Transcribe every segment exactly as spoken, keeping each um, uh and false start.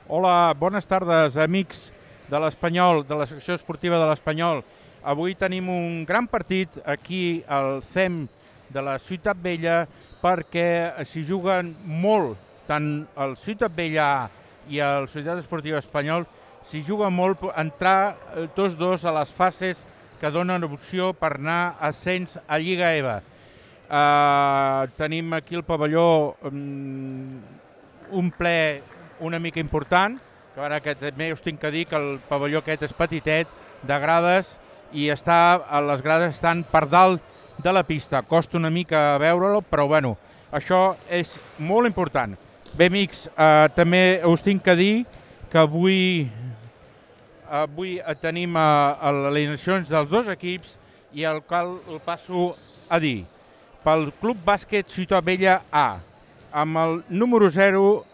Hola, bones tardes, amics de l'Espanyol, de la secció esportiva de l'Espanyol. Avui tenim un gran partit aquí al C E M de la Ciutat Vella perquè s'hi juguen molt, tant el Ciutat Vella A i el Societat Esportiva Espanyol, s'hi juga molt entrar tots dos a les fases que donen opció per anar a ascens a Lliga EVA. Uh, tenim aquí el pavelló um, un ple una mica important, que ara que també us tinc que dir que el pavelló aquest és petitet, de grades, i està, les grades estan per dalt de la pista. Costa una mica veure-lo, però bueno, això és molt important. Bé, amics, eh, també us tinc que dir que avui, avui tenim eh, les alineacions dels dos equips i el qual el passo a dir. Pel Club Bàsquet Ciutat Vella A, amb el número zero,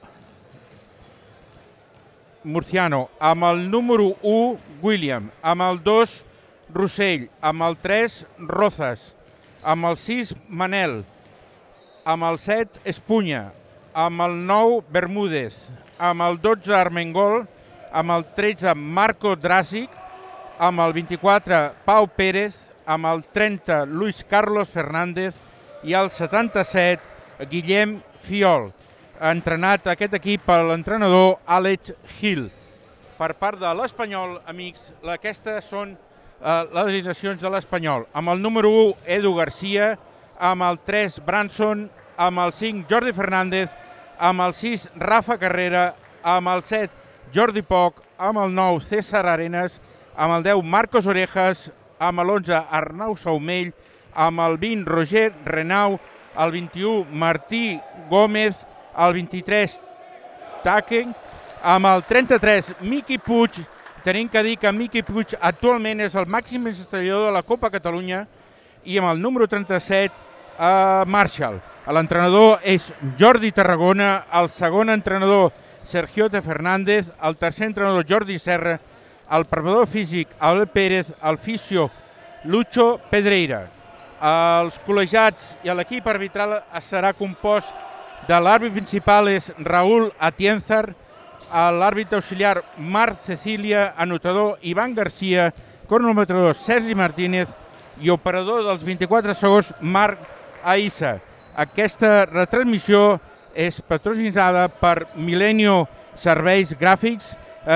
Murciano, amb el número u, William, amb el dos, Rossell, amb el tres, Rozas, amb el sis, Manel, amb el set, Espunya, amb el nou, Bermúdez, amb el dotze, Armengol, amb el tretze, Marco Dràsic, amb el vint-i-quatre, Pau Pérez, amb el trenta, Luis Carlos Fernández i el setanta-set, Guillem Fiol. Ha entrenat aquest equip per l'entrenador Àlex Gil. Per part de l'Espanyol, amics, aquestes són eh, les alineacions de l'Espanyol. Amb el número u, Edu Garcia, amb el tres, Branson, amb el cinc, Jordi Fernández, amb el sis, Rafa Carrera, amb el set, Jordi Poc, amb el nou, César Arenas, amb el deu, Marcos Orejas, amb l'onze, Arnau Saumell, amb el vint, Roger Renau, el vint-i-u, Martí Gómez, el vint-i-tres, Taken, amb el trenta-tres, Miqui Puig. Tenim que dir que Miqui Puig actualment és el màxim estrellador de la Copa Catalunya, i amb el número trenta-set, eh, Marshall. L'entrenador és Jordi Tarragona, el segon entrenador Sergio T. Fernández, el tercer entrenador Jordi Serra, el preparador físic Abel Pérez, el fisio Lucho Pedreira. Els col·legiats i l'equip arbitral serà compost de l'àrbit principal és Raúl Atienzar, l'àrbit auxiliar Marc Cecília, anotador Ivan Garcia, cronometrador Sergi Martínez i operador dels vint-i-quatre segons Marc Aissa. Aquesta retransmissió és patrocinada per Milenio Serveis Gràfics.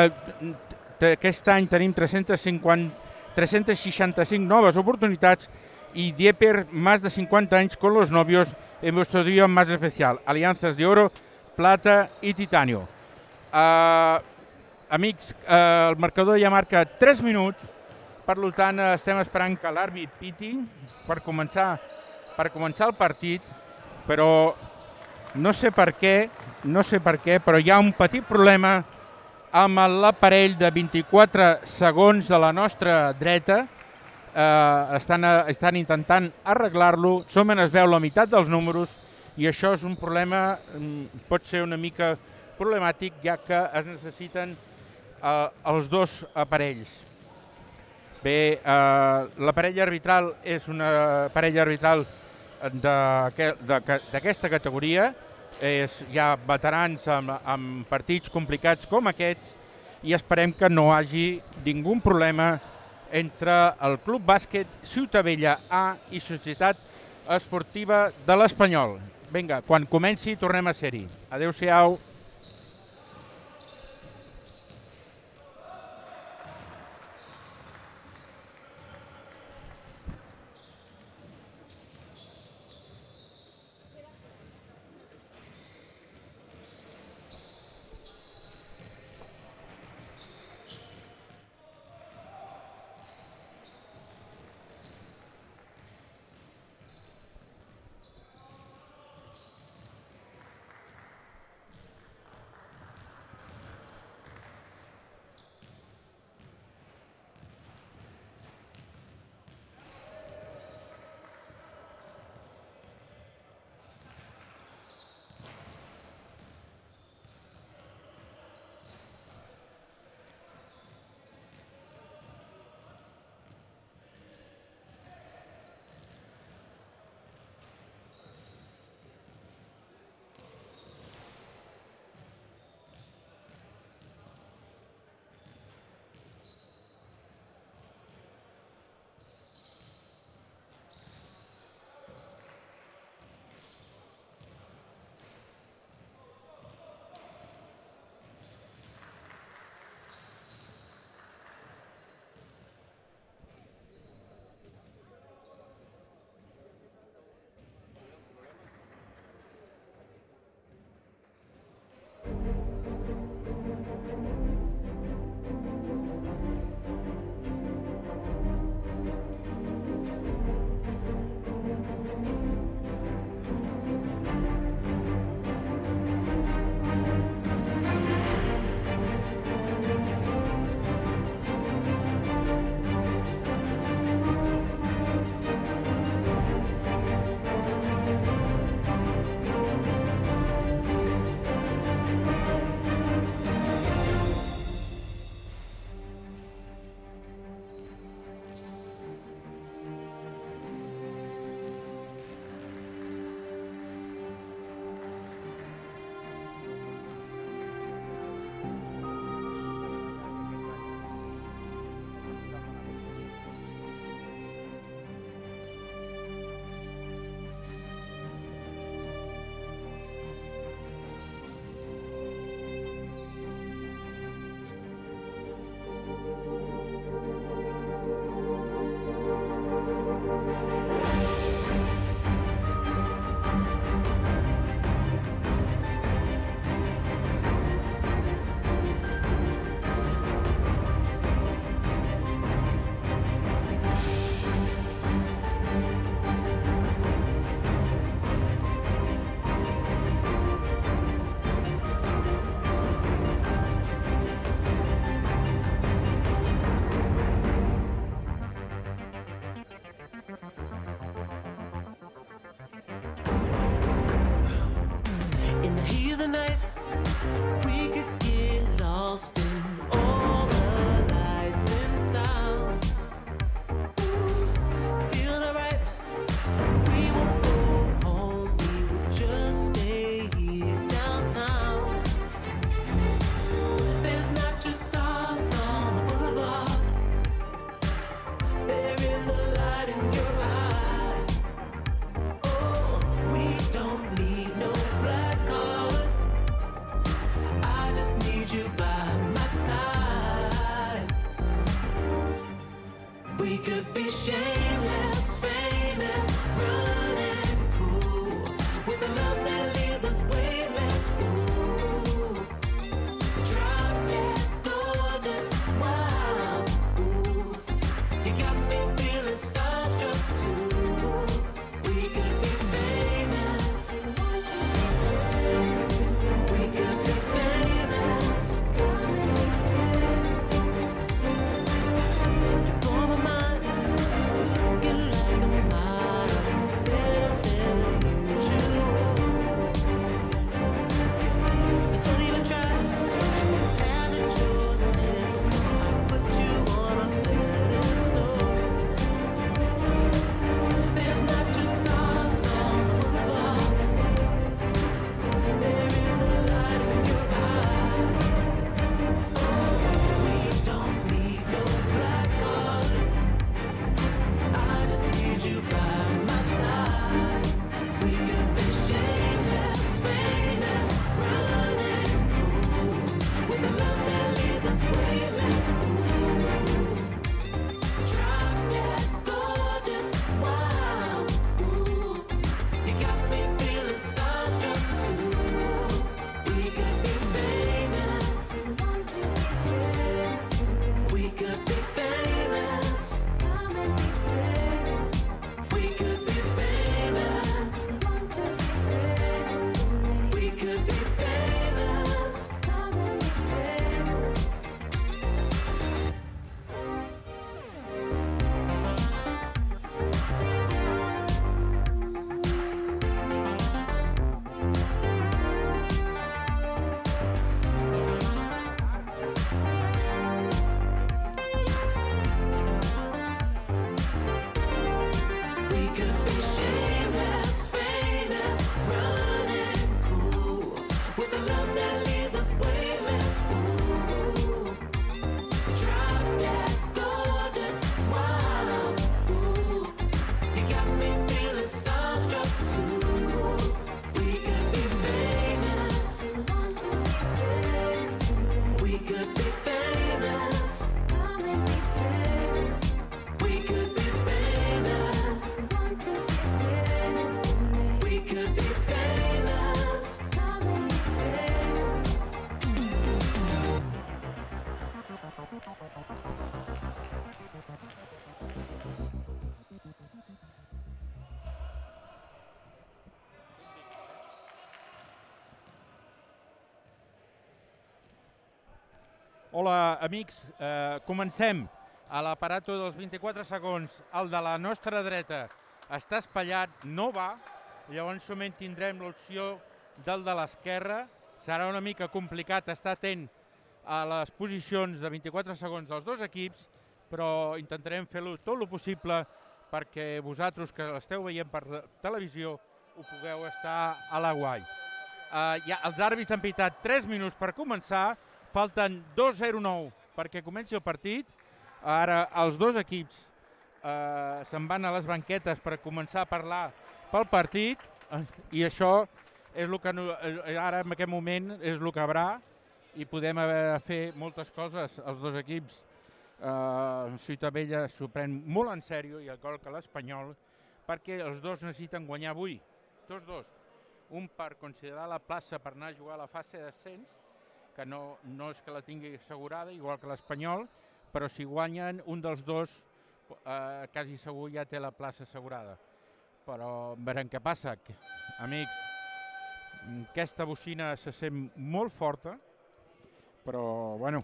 Aquest any tenim tres-centes cinquanta, tres-centes seixanta-cinc noves oportunitats y Dieper, más de cincuenta años con los novios en vuestro día más especial. Alianzas de oro, plata i titanio. Uh, amics, uh, el marcador ja marca tres minuts, per tant estem esperant que l'àrbit piti per començar, per començar el partit, però no sé per què, no sé per què, però hi ha un petit problema amb l'aparell de vint-i-quatre segons de la nostra dreta. Uh, estan, uh, estan intentant arreglar-lo, som en es veu la meitat dels números i això és un problema, um, pot ser una mica problemàtic, ja que es necessiten uh, els dos aparells. Bé, uh, l'aparell arbitral és una aparell arbitral d'aquesta categoria, és, hi ha veterans amb, amb partits complicats com aquests i esperem que no hi hagi ningú problema entre el Club Bàsquet Ciutat Vella A i Societat Esportiva de l'Espanyol. Vinga, quan comenci tornem a ser-hi. Adéu-siau. We could be famous. Come and be famous. We could be famous. I want to be famous with me. We could be famous. Come and be famous. Hola, amics. Eh, comencem. A l'aparato dels vint-i-quatre segons, el de la nostra dreta està espatllat, no va. Llavors només tindrem l'opció del de l'esquerra. Serà una mica complicat estar atent a les posicions de vint-i-quatre segons dels dos equips, però intentarem fer-lo tot el possible perquè vosaltres que l'esteu veient per televisió ho pugueu estar a la guai. Uh, ja, els àrbitres han pitat tres minuts per començar, falten dos zero nou perquè comenci el partit. Ara els dos equips uh, se'n van a les banquetes per començar a parlar pel partit i això és el que no, ara en aquest moment és el que haurà i podem haver fer moltes coses els dos equips. Uh, Ciutadella s'ho pren molt en sèrio, i igual que l'Espanyol, perquè els dos necessiten guanyar avui, tots dos. Un per considerar la plaça per anar a jugar a la fase d'ascens, que no, no és que la tingui assegurada, igual que l'Espanyol, però si guanyen un dels dos, eh, quasi segur ja té la plaça assegurada. Però veurem què passa. Amics, aquesta bocina se sent molt forta, però bueno,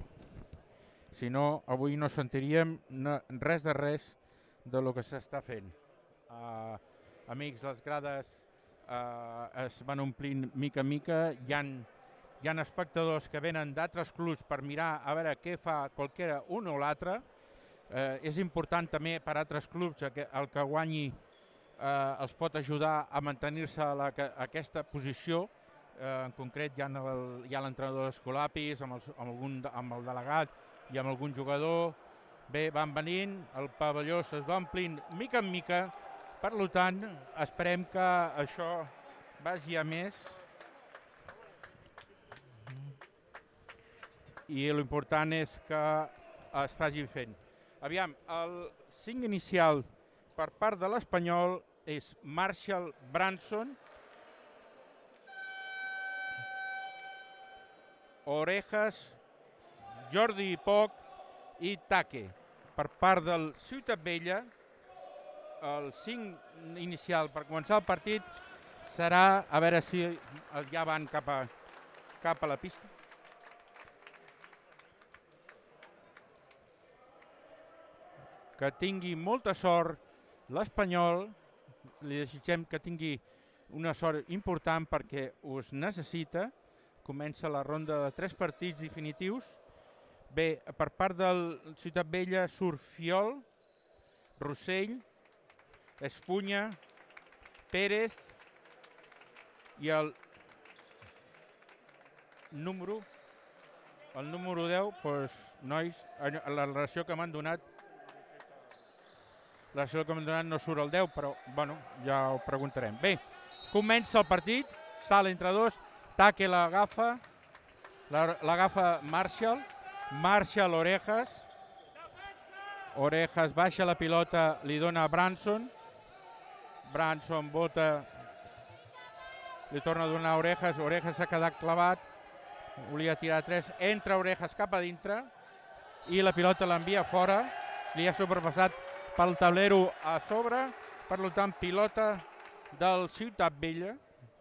si no, avui no sentiríem res de res de lo que s'està fent. Uh, amics, les grades uh, es van omplint mica en mica, hi ha, hi ha espectadors que venen d'altres clubs per mirar a veure què fa qualsevol un o l'altre. Uh, és important també per altres clubs que el que guanyi uh, els pot ajudar a mantenir-se a, la, a aquesta posició. Uh, en concret hi ha l'entrenador d'Escolapis amb, els, amb, algun, amb el delegat i amb algun jugador. Bé, van venint, el pavelló es va omplint mica en mica, per tant, esperem que això vagi a més. I l'important és que es faci fent. Aviam, el cinc inicial per part de l'Espanyol és Marshall, Branson, Orejas, Jordi Poch i Take. Per part del Ciutadella, el cinc inicial per començar el partit serà, a veure si ja van cap a, cap a la pista. Que tingui molta sort l'Espanyol, li desitgem que tingui una sort important perquè us necessita. Comença la ronda de tres partits definitius. Bé, per part del Ciutadella surt Fiol, Rossell, Espunya, Pérez i el número, el número deu, doncs, nois, la relació que m'han donat, la relació que m'han donat no surt el deu, però, bueno, ja ho preguntarem. Bé, comença el partit, sala entre dos, Take l'agafa, l'agafa Marshall, Marshall Orejas, Orejas baixa la pilota, li dona a Branson, Branson bota, li torna a donar a Orejas, Orejas s'ha quedat clavat, volia tirar tres, entra Orejas cap a dintre i la pilota l'envia fora, li ha sobrepassat pel tablero a sobre, per tant pilota del Ciutadella.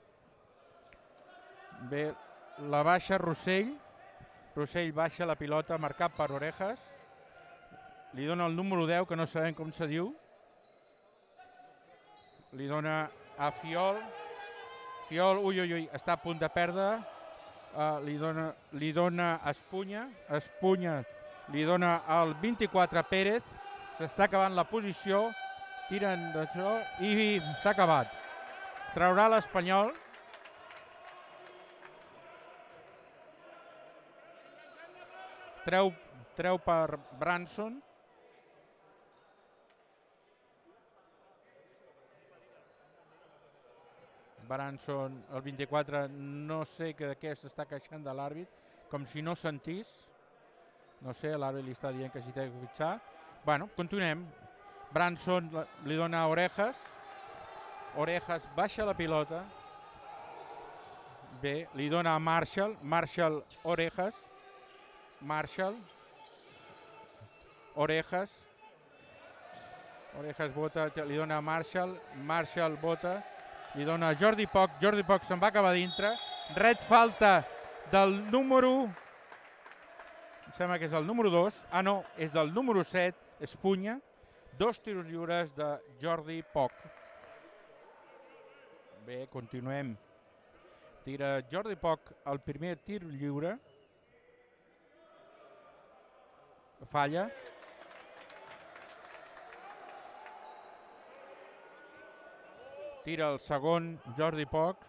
Bé, la baixa Rossell, Rossell baixa la pilota marcat per Orejas, li dona el número deu, que no sabem com se diu, li dona a Fiol, Fiol, ui, ui, ui, està a punt de perdre, uh, li, dona, li dona a Espunya, Espunya li dona al vint-i-quatre Pérez, s'està acabant la posició, tiren d'això i s'ha acabat. Traurà l'Espanyol. Treu, treu per Branson. Branson, el vint-i-quatre, no sé de què s'està queixant de l'àrbit, com si no sentís. No sé, l'àrbitre li està dient que s'hi té que fitxar. Bueno, continuem. Branson li dona a Orejas. Orejas baixa la pilota. Bé, li dona a Marshall. Marshall, Orejas. Marshall. Orejas. Orejas bota, li dona a Marshall. Marshall bota. Li dona a Jordi Poc. Jordi Poc se'n va acabar dintre. Ret falta del número... Em sembla que és el número dos. Ah, no, és del número set, Espunya. Dos tiros lliures de Jordi Poc. Bé, continuem. Tira Jordi Poc el primer tir lliure. Falla. Tira el segon Jordi Poc.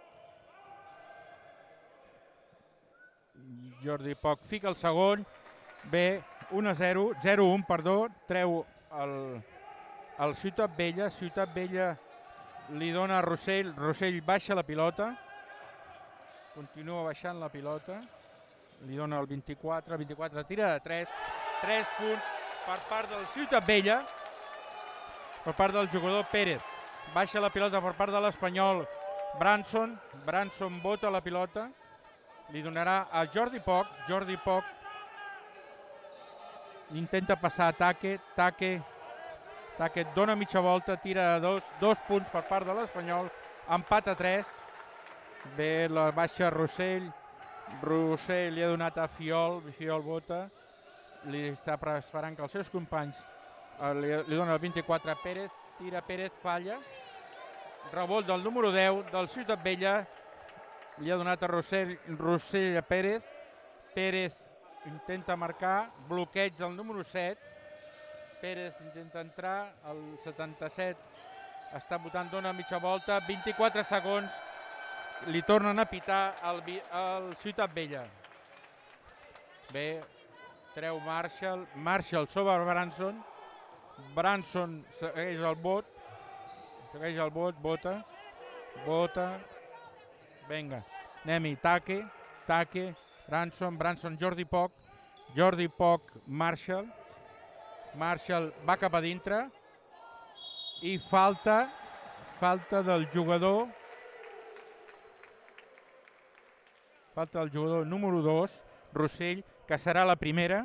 Jordi Poc fica el segon. Bé, un a zero, zero a un, perdó. Treu el, el Ciutat Vella. Ciutat Vella li dona a Rossell. Rossell baixa la pilota. Continua baixant la pilota. Li dona el vint-i-quatre. vint-i-quatre tira de tres. tres punts per part del Ciutat Vella. Per part del jugador Pérez. Baixa la pilota per part de l'Espanyol. Branson. Branson bota la pilota. Li donarà a Jordi Poc. Jordi Poc intenta passar a Taque. Taque. Taque dona mitja volta. Tira dos. Dos punts per part de l'Espanyol. Empat a tres. Bé, la baixa Rossell. Rossell li ha donat a Fiol. Fiol bota. Li està esperant que els seus companys eh, li, li dona el vint-i-quatre a Pérez. Tira Pérez, falla. Revolt del número deu del Ciutat Vella. Li ha donat a Rossell, Rossell a Pérez. Pérez intenta marcar. Bloqueig del número set. Pérez intenta entrar. El setanta-set està votant, dona mitja volta. vint-i-quatre segons. Li tornen a pitar al, al Ciutat Vella. Bé, treu Marshall. Marshall sobre Branson. Branson segueix el vot. Segueix el vot, vota. Vota. Vinga, anem-hi. Taque. Taque. Branson. Branson, Jordi Poc. Jordi Poc, Marshall. Marshall va cap a dintre. I falta. Falta del jugador. Falta del jugador número dos, Rossell, que serà la primera.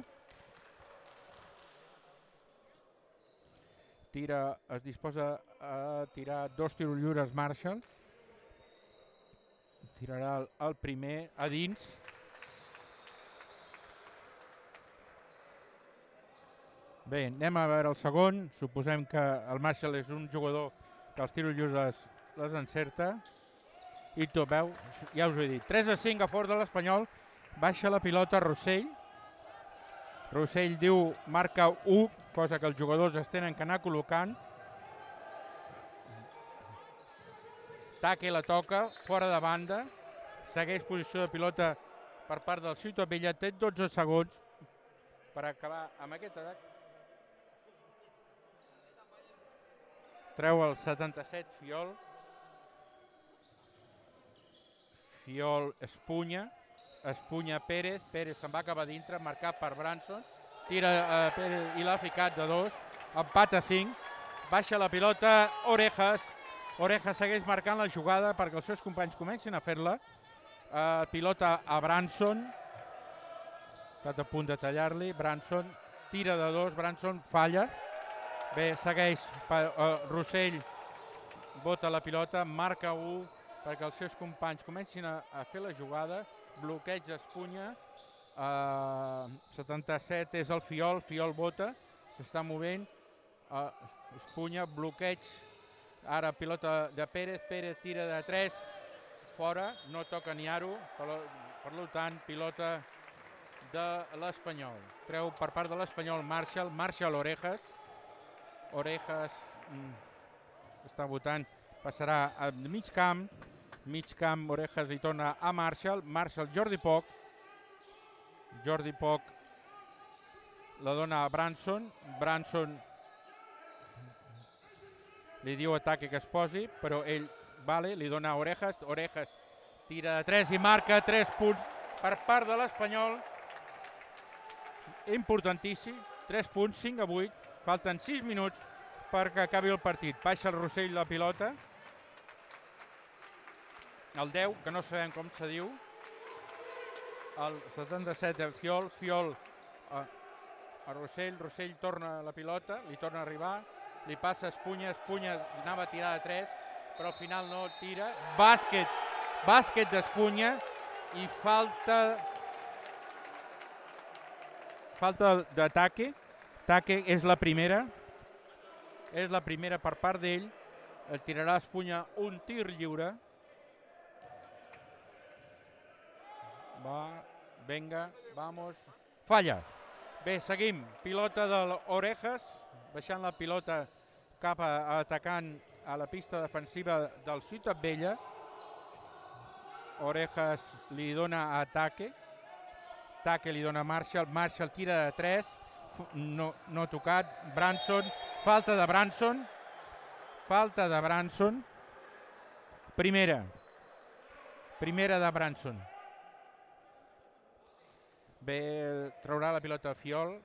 Tira, es disposa a tirar dos tiros lliures Marshall. Tirarà el, el primer a dins. Bé, anem a veure el segon. Suposem que el Marshall és un jugador que els tiros lliures les, les encerta. I tot, veu, ja us ho he dit. tres a cinc a favor de l'Espanyol. Baixa la pilota Rossell. Rossell diu marca u, cosa que els jugadors es tenen que anar col·locant. Taque la toca, fora de banda. Segueix posició de pilota per part del Ciutat Vella. Té dotze segons per acabar amb aquest atac. Treu el setanta-set Fiol. Fiol Espunya. Espunya Pérez. Pérez se'n va acabar dintre, marcat per Branson. Tira a Pérez i l'ha ficat de dos. Empat a cinc. Baixa la pilota Orejas. Orejas segueix marcant la jugada perquè els seus companys comencin a fer-la. Uh, pilota a Branson. Estat a punt de tallar-li. Branson tira de dos. Branson falla. Bé, segueix. Uh, Rossell bota la pilota. Marca u perquè els seus companys comencin a, a fer la jugada. Bloqueig Espunya. Uh, setanta-set és el Fiol. Fiol bota. S'està movent. Uh, Espunya, bloqueig. Ara pilota de Pérez. Pérez tira de tres. Fora. No toca ni aro. Per, per tant, pilota de l'Espanyol. Treu per part de l'Espanyol Marshall. Marshall Orejas. Orejas mm, està votant. Passarà a mig camp. Mig camp, Orejas li torna a Marshall. Marshall, Jordi Poc. Jordi Poc la dona a Branson. Branson li diu a Taque que es posi, però ell vale, li dona a Orejas. Orejas tira de tres i marca tres punts per part de l'Espanyol. importantíssim, tres punts, cinc a vuit, falten sis minuts perquè acabi el partit. Baixa el Rossell la pilota. El deu, que no sabem com se diu. El setanta-set, el Fiol, Fiol a, a Rossell, Rossell torna la pilota, li torna a arribar, li passa Espunya, Espunya anava a tirar de tres, però al final no tira. Bàsquet, bàsquet d'Espunya i falta falta d'ataque. Ataque és la primera, és la primera per part d'ell. El tirarà Espunya un tir lliure. Va, venga, vamos. Falla. Bé, seguim. Pilota de l'Orejas, baixant la pilota cap a atacant a la pista defensiva del Ciutat Vella. Orejas li dona a Ataque. Ataque li dona a Marshall. Marshall tira de tres. No, no tocat. Branson. Falta de Branson. Falta de Branson. Primera. Primera de Branson. Bé, traurà la pilota a Fiol.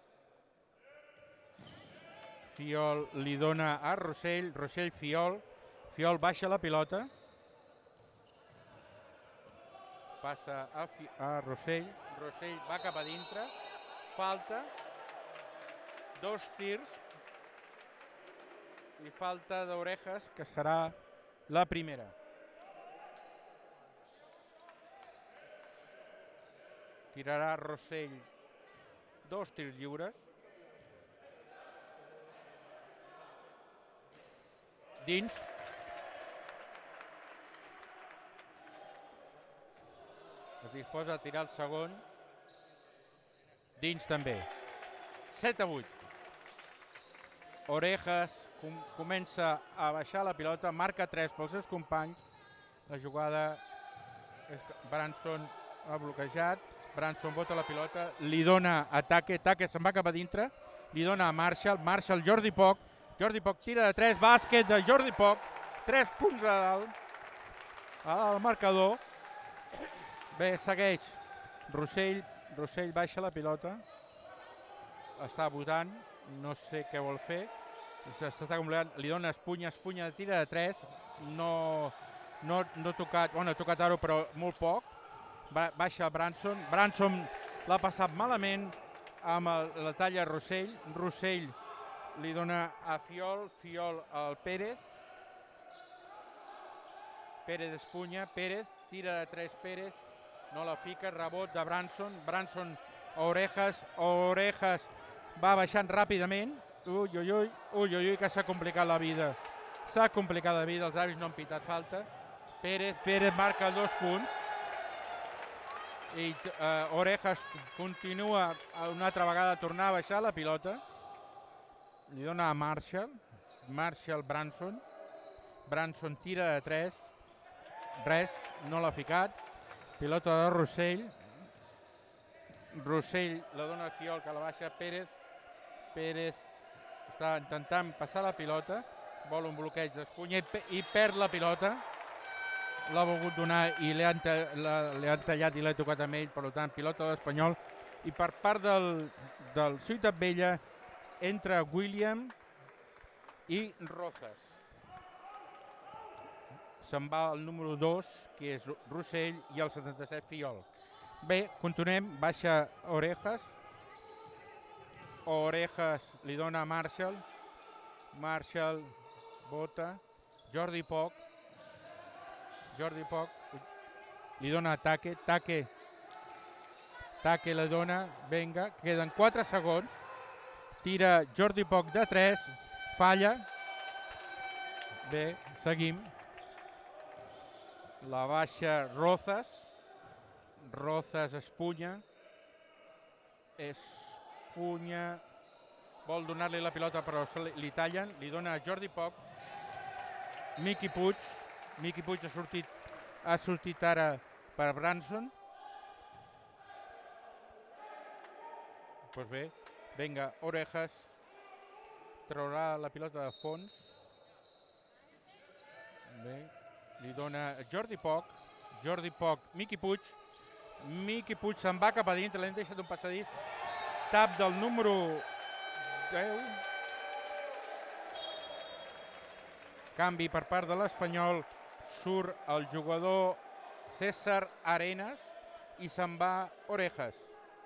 Fiol li dona a Rossell. Rossell, Fiol. Fiol baixa la pilota. Passa a, Fi a Rossell. Rossell va cap a dintre. Falta. Dos tirs. I falta d'Orejas, que serà la primera. Tirarà Rossell dos tirs lliures. Dins. Es disposa a tirar el segon. Dins també. set a vuit. Orejas com comença a baixar la pilota, marca tres pels seus companys. La jugada és que Branson ha bloquejat. Branson bota la pilota, li dona a Ataque. Ataque se'n va cap a dintre. Li dona a Marshall. Marshall, Jordi Poc. Jordi Poc tira de tres. Bàsquet de Jordi Poc. Tres punts a dalt. A dalt el marcador. Bé, segueix. Rossell. Rossell baixa la pilota. Està votant. No sé què vol fer. S'està complicant. Li dona Espunya. Espunya tira de tres. No, no, no ha tocat. Bueno, ha tocat aro, però molt poc. Baixa Branson. Branson l'ha passat malament amb el, la talla Rossell. Rossell li dona a Fiol. Fiol al Pérez. Pérez Espunya. Pérez tira de tres. Pérez no la fica. Rebot de Branson. Branson a Orejas. Orejas va baixant ràpidament. Ui, ui, ui, ui, ui, que s'ha complicat la vida. S'ha complicat la vida, els àrbits no han pitat falta. Pérez, Pérez marca dos punts. I uh, Orejas continua una altra vegada a tornar a baixar la pilota. Li dona a Marshall. Marshall, Branson. Branson tira de tres. Res, no l'ha ficat. Pilota de Rossell. Rossell la dona a Fiol, que la baixa Pérez. Pérez està intentant passar la pilota. Vol un bloqueig d'Espunya i, i perd la pilota. L'ha volgut donar i li han, li han tallat i l'ha tocat amb ell. Per tant, pilota de l'Espanyol. I per part del, del Ciutat Vella entra William i Rozas. Se'n va el número dos, que és Rossell, i el setanta-set Fiol. Bé, continuem. Baixa Orejas. Orejas li dona a Marshall. Marshall bota. Jordi Poc. Jordi Poc li dona a Ataque. Ataque. Ataque la dona. Vinga, queden quatre segons. Tira Jordi Poc de tres. Falla. Bé, seguim. La baixa Rozas. Rozas Espunya. Espunya vol donar-li la pilota, però li tallen. Li dona a Jordi Poc. Miqui Puig. Miqui Puig ha sortit, ha sortit ara per Branson. Doncs pues bé, vinga, Orejas traurà la pilota de fons. Bé, li dona a Jordi Poc. Jordi Poc, Miqui Puig. Miqui Puig se'n va cap a dintre, l'hem deixat un passadís. tap del número deu. Canvi per part de l'Espanyol, surt el jugador César Arenas i se'n va Orejas.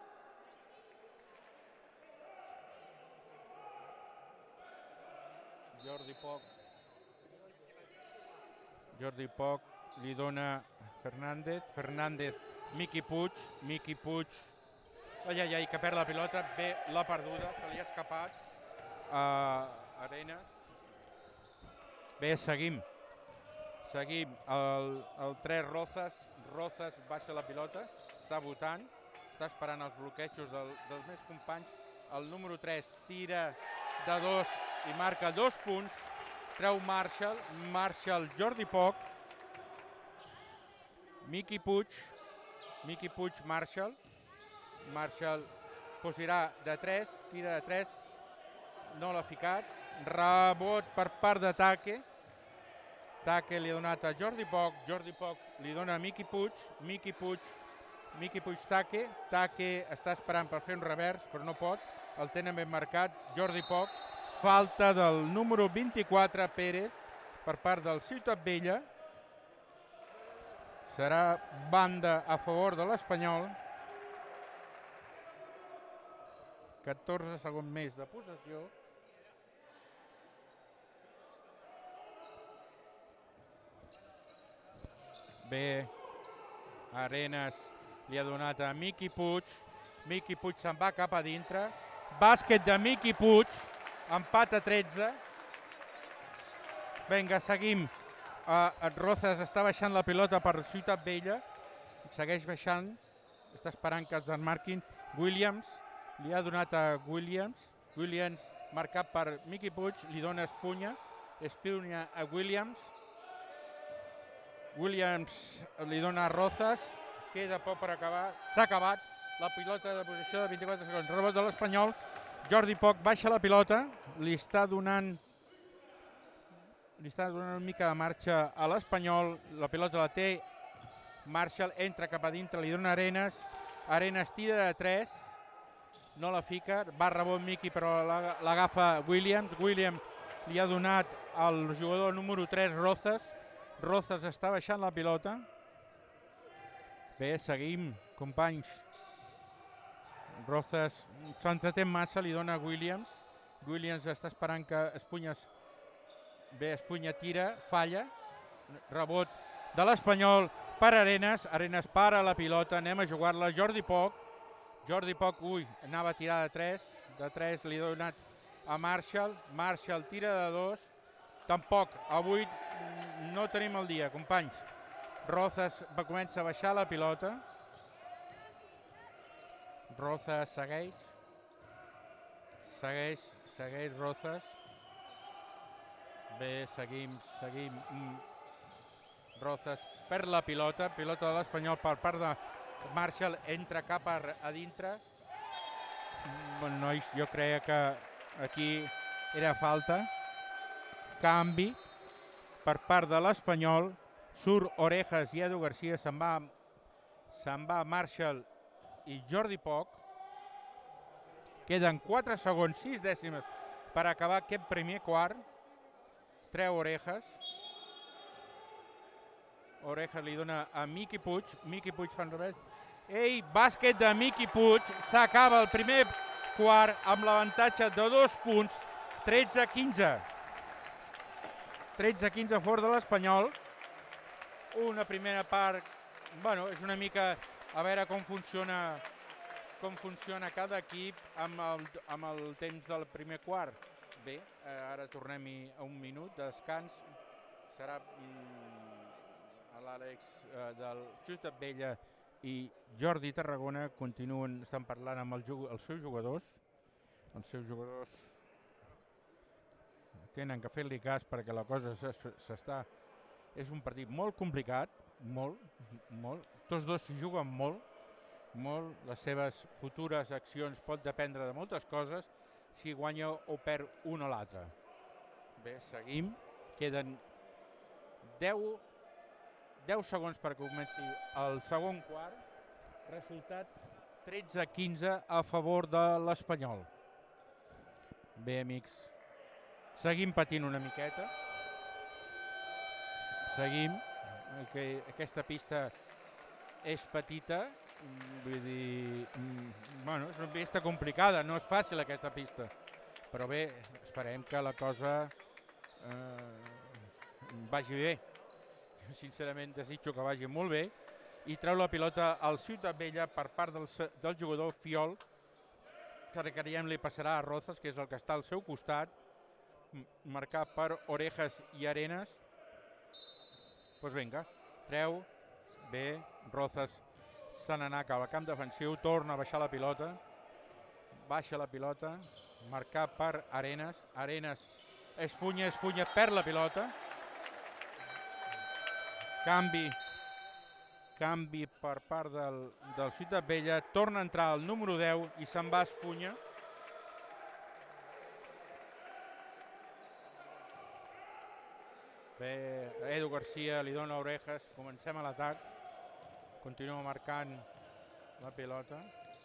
Jordi Poc. Jordi Poc li dona Fernández. Fernández, Miqui Puig. Miqui Puig. Ai, ai, ai, que perd la pilota. Bé, l'ha perduda, se li ha escapat a Arenas. Bé, seguim. Seguim. El, el tres Rozas. Rozas baixa la pilota, està votant, està esperant els bloquejos del, dels més companys. El número tres tira de dos i marca dos punts. Treu Marshall. Marshall, Jordi Poc. Miqui Puig. Miqui Puig, Marshall. Marshall posarà de tres, tira de tres. No l'ha ficat. Rebot per part de Taque. Taque li ha donat a Jordi Poc. Jordi Poc li dona a Miqui Puig. Miqui Puig. Miqui Puig, Taque. Taque està esperant per fer un revers, però no pot. El tenen ben marcat. Jordi Poc. Falta del número vint-i-quatre, Pérez, per part del Ciutat Vella. Serà banda a favor de l'Espanyol. catorze segons més de possessió. Bé, Arenas li ha donat a Miqui Puig. Miqui Puig se'n va cap a dintre. Bàsquet de Miqui Puig. Empat a tretze. Vinga, seguim. Uh, Rozas està baixant la pilota per Ciutat Vella. Segueix baixant. Està esperant que es desmarquin. Williams li ha donat a Williams. Williams marcat per Miqui Puig. Li dona Espunya. Espunya a Williams. Williams li dona a Rozas. Queda poc per acabar. S'ha acabat la pilota de posició de vint-i-quatre segons. Rebot de l'Espanyol. Jordi Poc baixa la pilota. Li està donant li està donant una mica de marxa a l'Espanyol. La pilota la té. Marshall entra cap a dintre. Li dona Arenas. Arenas tira de tres. No la fica. Va rebot Miqui, però l'agafa Williams. Williams li ha donat al jugador número tres, Rozas. Rozas està baixant la pilota. Bé, seguim, companys. Rozas s'entretén massa, li dona a Williams. Williams està esperant que Espunya... Bé, Espunya tira, falla. Rebot de l'Espanyol per Arenas. Arenas para la pilota, anem a jugar-la. Jordi Poc. Jordi Poc, ui, anava a tirar de tres. De tres li ha donat a Marshall. Marshall tira de dos. Tampoc, avui no tenim el dia, companys. Rozas va començar a baixar la pilota. Rozas segueix. Segueix, segueix Rozas. Bé, seguim, seguim. Rozas perd la pilota. Pilota de l'Espanyol per part de Marshall. Entra cap a dintre. Bueno, nois, jo creia que aquí era falta. Canvi per part de l'Espanyol. Surt Orejas i Edu García. Se'n va, se'n va Marshall i Jordi Poc. Queden quatre segons, sis dècimes per acabar aquest primer quart. Treu Orejas. Orejas li dona a Miqui Puig. Miqui Puig fa un revés. Ei, bàsquet de Miqui Puig. S'acaba el primer quart amb l'avantatge de dos punts. tretze a quinze. tretze a quinze a favor de l'Espanyol. Una primera part, bueno, és una mica a veure com funciona com funciona cada equip amb el, amb el temps del primer quart. Bé, eh, ara tornem a un minut de descans. Serà mm, l'Àlex eh, del Ciutat Vella i Jordi Tarragona continuen, estan parlant amb el, els seus jugadors. Els seus jugadors tenen que fer-li cas perquè la cosa s'està... És un partit molt complicat, molt, molt. Tots dos juguen molt, molt. Les seves futures accions pot dependre de moltes coses si guanya o perd un o l'altre. Bé, seguim. Queden deu, deu segons perquè comenci el segon quart. Resultat tretze a quinze a favor de l'Espanyol. Bé, amics, seguim patint una miqueta. Seguim. Que aquesta pista és petita, vull dir, bueno, és una pista complicada, no és fàcil aquesta pista. Però bé, esperem que la cosa eh, vagi bé. Sincerament desitjo que vagi molt bé. I treu la pilota al Ciutat Vella per part del, del jugador Fiol, que creiem li passarà a Rozas, que és el que està al seu costat, marcat per Orejas i Arenas. Doncs pues vinga, treu, bé, Rozas se n'anà cap al camp defensiu, torna a baixar la pilota, baixa la pilota, marcat per Arenas, Arenas espunya, espunya, perd la pilota, canvi, canvi per part del, del Ciutat Vella, torna a entrar el número deu i se'n va Espunya. Bé, Edu Garcia li dona Orejas, comencem a l'atac, continua marcant la pilota.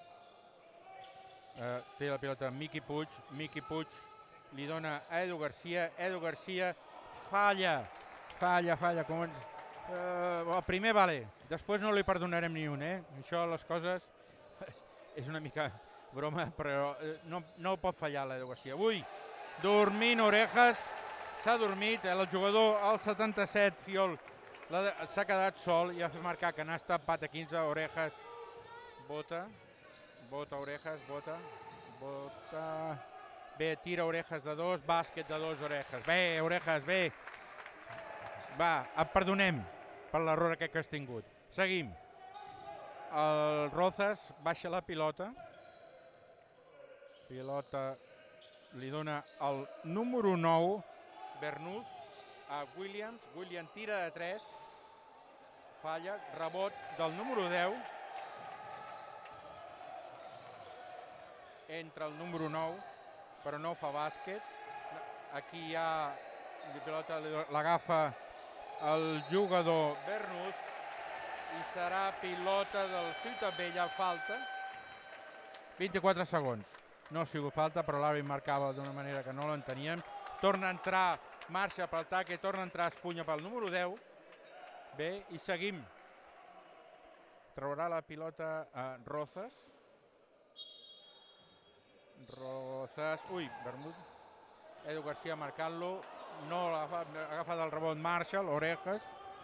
Eh, té la pilota Miqui Puig, Miqui Puig li dona a Edu Garcia, Edu Garcia falla, falla, falla, comença. Uh, el primer vale, després no li perdonarem ni un, eh? Això, les coses, és una mica broma, però no, no pot fallar l'Edu Garcia. Ui, dormint Orejas, s'ha dormit, el jugador al setanta-set, Fiol, s'ha quedat sol i ha fet marcar que n'ha estat pat a quinze, Orejas, bota, bota Orejas, bota, bota, bé, tira Orejas de dos, bàsquet de dos Orejas, bé, Orejas, bé, va, et perdonem per l'error aquest que has tingut. Seguim. El Rozas baixa la pilota. Pilota li dona el número nou, Bernús, a Williams. Williams tira de tres. Falla. Rebot del número deu. Entra el número nou, però no fa bàsquet. Aquí hi ha la pilota, l'agafa el jugador Bernús i serà pilota del Ciutat Vella, falta. vint-i-quatre segons. No ha sigut falta, però l'àrbitre marcava d'una manera que no l'enteníem. Torna a entrar, marxa pel taque, torna a entrar Espunya pel número deu. Bé, i seguim. Traurà la pilota a Rozas. Rozas, ui, Bernús. Edu Garcia marcant-lo. No ha agafat el rebot Marshall, Orejas.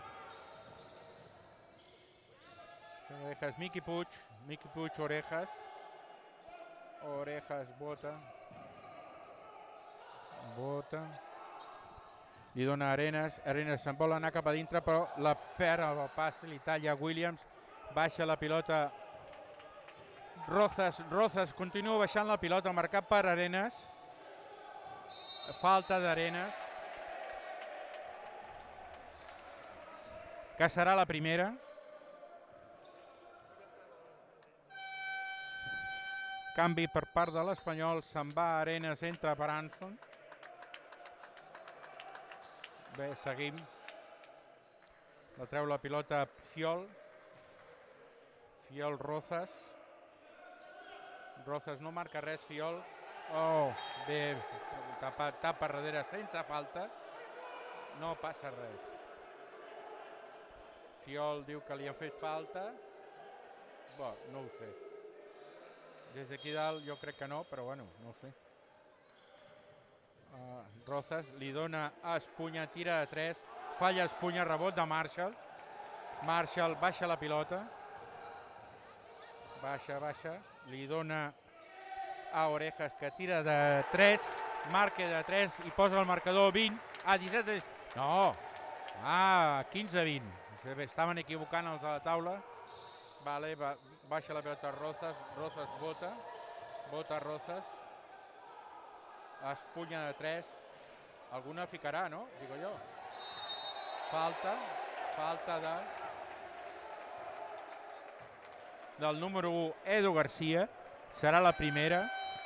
Orejas, Miqui Puig, Miqui Puig, Orejas. Orejas, bota. Bota. Li dona Arenas. Arenas se'n vol anar cap a dintre, però la perd al pas, li talla Williams. Baixa la pilota. Rozas, Rozas continua baixant la pilota, marcat per Arenas. Falta d'Arenas. Que serà la primera. Canvi per part de l'Espanyol, se'n va Arenas, entra per Anson. Bé, seguim. La treu la pilota Fiol. Fiol, Rozas. Rozas no marca res, Fiol. Oh, bé, tapa, tapa darrere sense falta. No passa res. Fiol diu que li han fet falta. Bé, no ho sé. Des d'aquí dalt jo crec que no, però bueno, no ho sé. Uh, Rozas li dona a Espunya, tira de tres, falla Espunya, rebot de Marshall. Marshall baixa la pilota. Baixa, baixa. Li dona a Orejas, que tira de tres, marca de tres i posa el marcador vint a disset. No, ah, quinze a vint. Estaven equivocant els a la taula. Vale, va, baixa la pilota Rozas, Rozas bota, bota Rozas. Espunya de tres. Alguna ficarà, no? Digo jo. Falta, falta de... del número u, Edu Garcia. Serà la primera.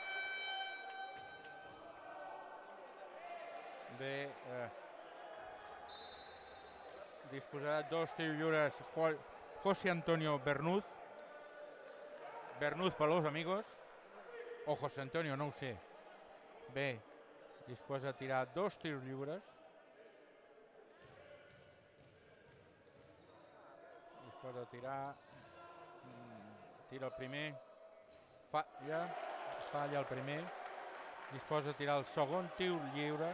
Bé, eh, disposarà dos tirs lliures José Antonio Bernús. Bernús per los amigos. O José Antonio, no ho sé. Bé, disposa a tirar dos tirs lliures. Disposa a tirar. Tira el primer. Falla. Falla el primer. Disposa a tirar el segon tir lliure.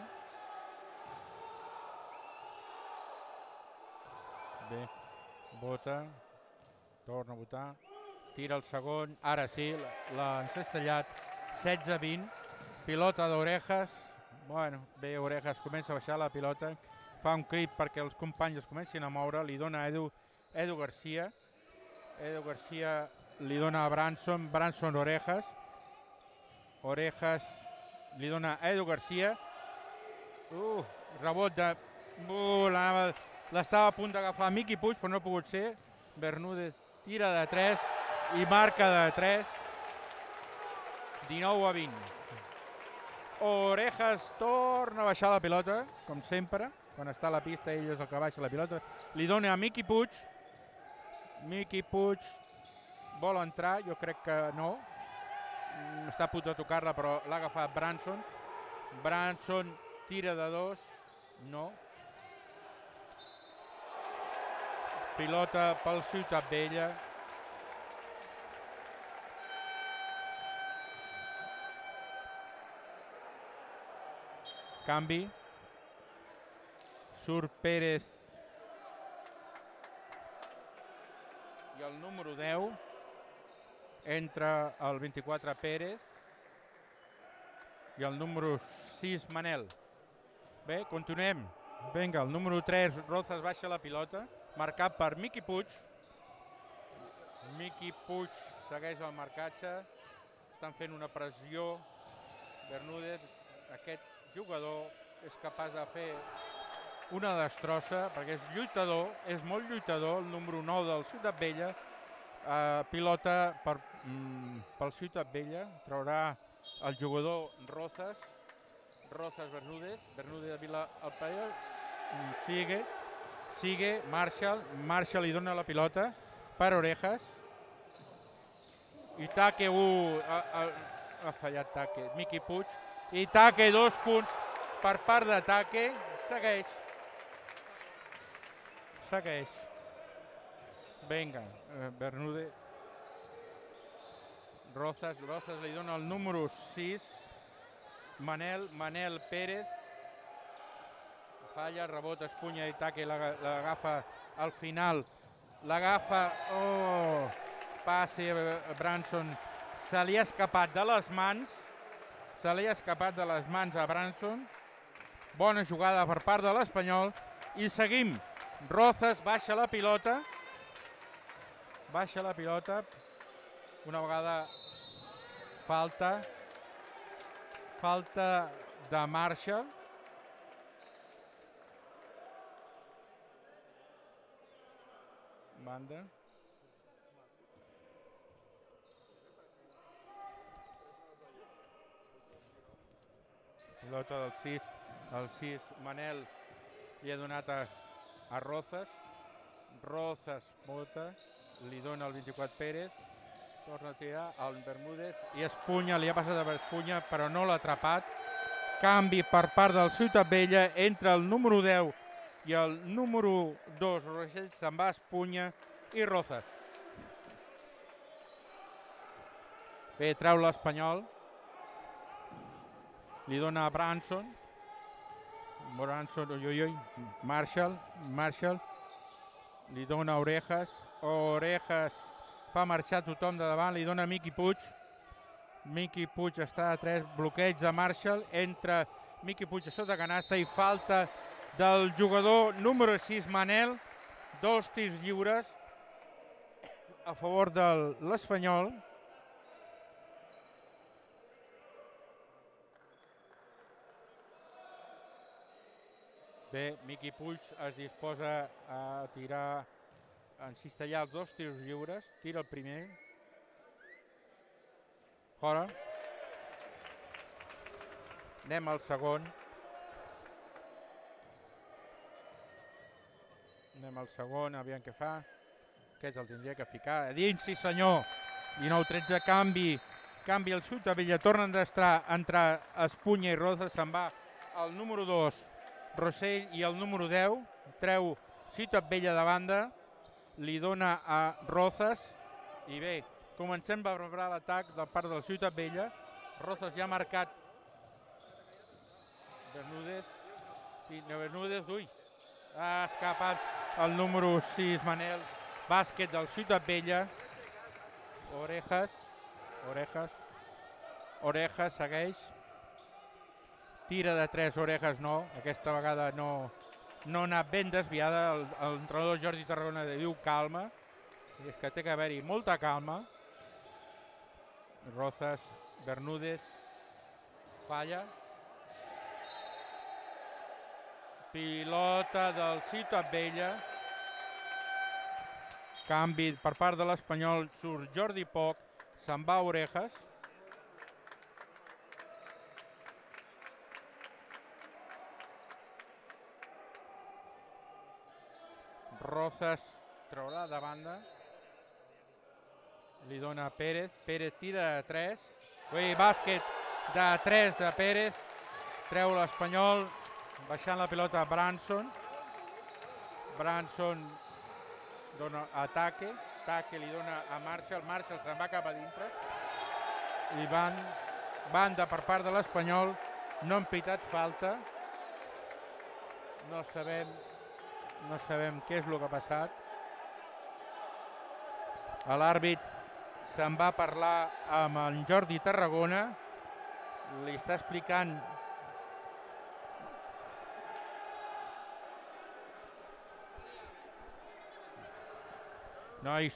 Bé, bota. Torna a votar. Tira el segon. Ara sí, l'ha encestellat. setze a vint. Pilota d'Orejas. Bueno, bé, Orejas comença a baixar la pilota. Fa un crit perquè els companys es comencin a moure. Li dona a Edu, Edu Garcia. Edu Garcia li dona a Branson. Branson Orejas. Orejas li dona a Edu Garcia. Uh, rebot de... Uh, l'estava a punt d'agafar Miqui Puig, però no ha pogut ser. Bermúdez tira de tres i marca de tres. dinou a vint. Orejas torna a baixar la pilota, com sempre. Quan està a la pista ell és el que baixa la pilota. Li dona a Miqui Puig. Miqui Puig vol entrar, jo crec que no. Està a punt de tocar-la, però l'ha agafat Branson. Branson tira de dos. No. Pilota pel Ciutat Vella. Canvi. Surt Pérez. I el número deu. Entra el vint-i-quatre Pérez. I el número sis Manel. Bé, continuem. Vinga, el número tres Rozas baixa la pilota. Marcat per Miqui Puig. Miqui Puig segueix el marcatge. Estan fent una pressió. Bermúdez, aquest jugador, és capaç de fer una destrossa, perquè és lluitador, és molt lluitador, el número nou del Ciutat Vella. Uh, pilota per, mm, pel Ciutat Vella. Traurà el jugador Rozas. Rozas Bermúdez. Bermúdez de Vila al paio. Sigue. Sigue. Marshall. Marshall li dona la pilota per Orejas. I Taque un. Ha, ha, ha fallat Taque. Miqui Puig. I Taque dos punts per part de Taque. Segueix. Segueix. Vinga. Bermúdez. Rozas. Rozas li dona el número sis. Manel. Manel Pérez. Falla, rebot, Espunya i Taque l'agafa al final. L'agafa. Oh! Passi a Branson. Se li ha escapat de les mans. Se li ha escapat de les mans a Branson. Bona jugada per part de l'Espanyol. I seguim. Rozas baixa la pilota. Baixa la pilota. Una vegada falta. Falta de Marshall. Banda. Pilota del sis. El sis, Manel, li ha donat a, a Rozas. Rozas bota. Li dona el vint-i-quatre Pérez. Torna a tirar al Bermúdez. I Espunya, li ha passat a Espunya, però no l'ha atrapat. Canvi per part del Ciutat Vella entre el número deu i el número dos. Rossell se'n va a Espunya i Rozas. Bé, treu l'Espanyol. Li dona a Branson. Branson, ui, ui, ui. Marshall. Marshall. Li dona a Orejas. Orejas fa marxar tothom de davant. Li dona a Miqui Puig. Miqui Puig està a tres. Bloqueig de Marshall. Entra Miqui Puig a sota canasta i falta del jugador número sis, Manel. Dos tirs lliures a favor de l'Espanyol. Bé, Miqui Puig es disposa a tirar, a encistellar els dos tirs lliures. Tira el primer. Fora. Anem al segon. Anem al segon, aviam què fa. Aquest el tindria que ficar. A dins, sí senyor. dinou tretze, canvi, canvi el Ciutadella, tornen d'estar entrar Espunya i Rozas, se'n va el número dos, Rossell, i el número deu, treu Ciutadella de banda, li dona a Rozas, i bé, comencem a preparar l'atac del part del Ciutadella. Rozas ja ha marcat Bermúdez, sí, Bermúdez, ui, ha escapat el número sis, Manel, bàsquet del Ciutadella, Orejas, Orejas, Orejas segueix, tira de tres, Orejas no, aquesta vegada no, no ha anat ben desviada, el, l'entrenador Jordi Tarragona diu calma, i és que té que haver-hi molta calma. Rozas, Bermúdez, falla, pilota del Ciutadella, canvi per part de l'Espanyol, surt Jordi Poch, se'n va Orejas. Rozas traurà de banda, li dona a Pérez, Pérez tira de tres, ui, bàsquet de tres de Pérez, treu l'Espanyol, baixant la pilota a Branson, Branson dona ataque, ataque li dona a Marshall, Marshall se'n va cap a dintre, i van, banda per part de l'Espanyol, no han pitat falta, no sabem, no sabem què és el que ha passat. L'àrbit se'n va parlar amb en Jordi Tarragona, li està explicant nois,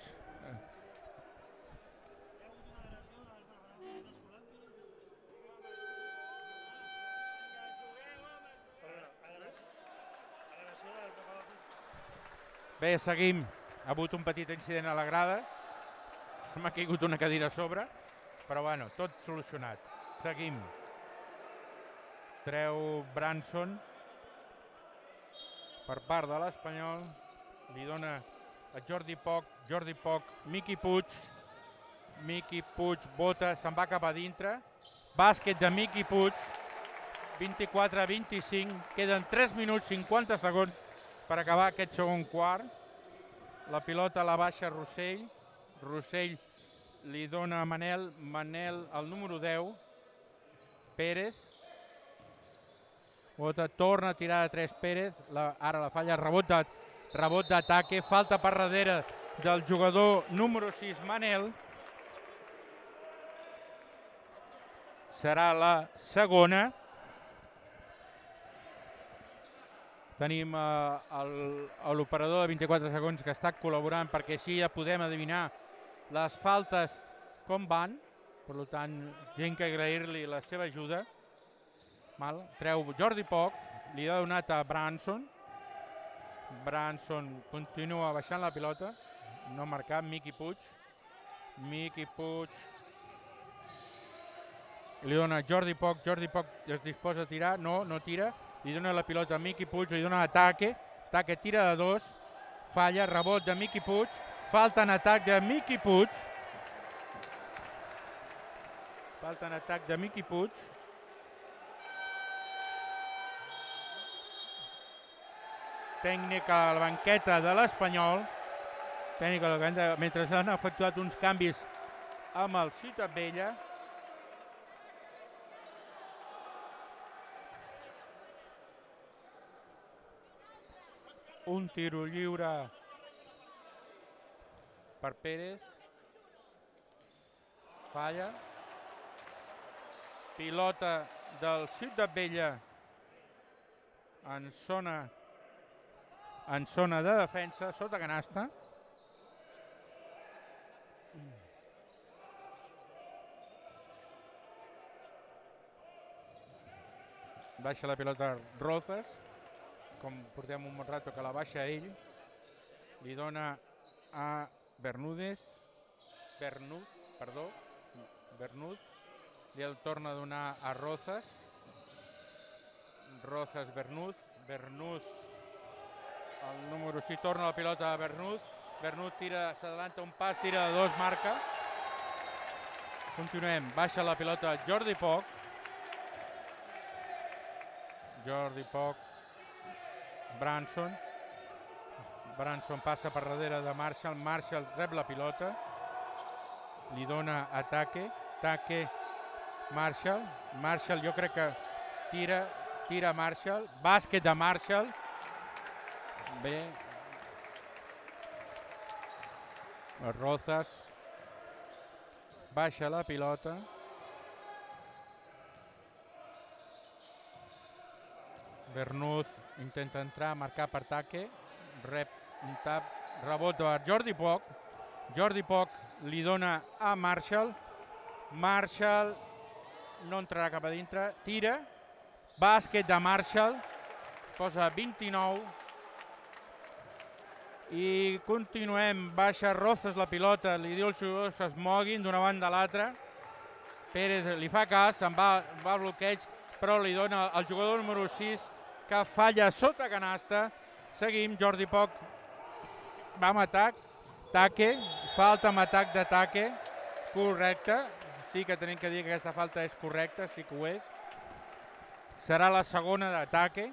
bé, seguim. Ha hagut un petit incident a la grada, se m'ha caigut una cadira a sobre, però bueno, tot solucionat. Seguim. Treu Branson per part de l'Espanyol, li dona a Jordi Poch, Jordi Poch, Miqui Puig, Miqui Puig bota, se'n va cap a dintre, bàsquet de Miqui Puig, vint-i-quatre a vint-i-cinc, queden tres minuts cinquanta segons per acabar aquest segon quart. La pilota la baixa Rossell, Rossell li dona a Manel, Manel el número deu, Pérez, bota, torna a tirar de tres Pérez, la, ara la falla, rebot de, rebot d'ataque, falta per darrere del jugador número sis, Manel. Serà la segona. Tenim uh, l'operador de vint-i-quatre segons que està col·laborant perquè així ja podem adivinar les faltes com van. Per tant, gent que agrair-li la seva ajuda. Mal. Treu Jordi Poch, li ha donat a Branson. Branson continua baixant la pilota. No ha marcat, Miqui Puig. Miqui Puig. Li dona Jordi Poch, Jordi Poch es disposa a tirar, no, no tira. Li dona la pilota a Miqui Puig, li dona ataque, ataque tira de dos, falla, rebot de Miqui Puig, falta en atac de Miqui Puig, falta en atac de Miqui Puig, tècnica a la banqueta de l'Espanyol, tècnica a la banqueta, mentre s'han efectuat uns canvis amb el Ciutadella. Un tiro lliure per Pérez, falla, pilota del Ciutadella en zona, en zona de defensa, sota canasta. Baixa la pilota Rozas, com portem un bon rato que la baixa ell, li dona a Bermúdez, Bernud, perdó, Bernud, li el torna a donar a Rozas, Rozas, Bernud, Bernud, el número sis, torna la pilota a Bernud, Bernud tira, s'adalanta un pas, tira de dos, marca, Continuem. Baixa la pilota Jordi Poc. Jordi Poc. Branson. Branson passa per darrere de Marshall. Marshall rep la pilota. Li dona a Take. Take. Marshall. Marshall jo crec que tira, tira Marshall. Bàsquet de Marshall. Bé. Rozas. Baixa la pilota. Bernuth intenta entrar, marcar per Take. Rep un tap, rebot de Jordi Poc. Jordi Poc li dona a Marshall. Marshall no entrarà cap a dintre. Tira. Bàsquet de Marshall. Posa vint-i-nou. I continuem. Baixa Rozas la pilota. Li diu als jugadors que es moguin d'una banda a l'altra. Pérez li fa cas, se'n va, va al bloqueig, però li dona al jugador número sis que falla sota canasta. Seguim. Jordi Poc va amb atac. Take. Falta amb atac de Take. Correcte. Sí que tenim que dir que aquesta falta és correcta, sí que ho és. Serà la segona d'ataque.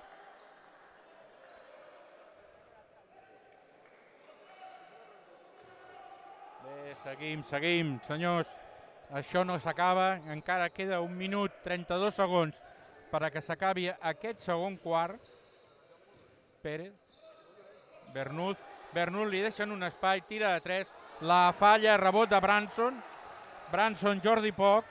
Bé, seguim, seguim, senyors. Això no s'acaba, encara queda un minut, trenta-dos segons perquè s'acabi aquest segon quart. Pérez. Bernuth. Bernuth li deixen un espai, tira de tres. La falla, rebot de Branson. Branson, Jordi Poc.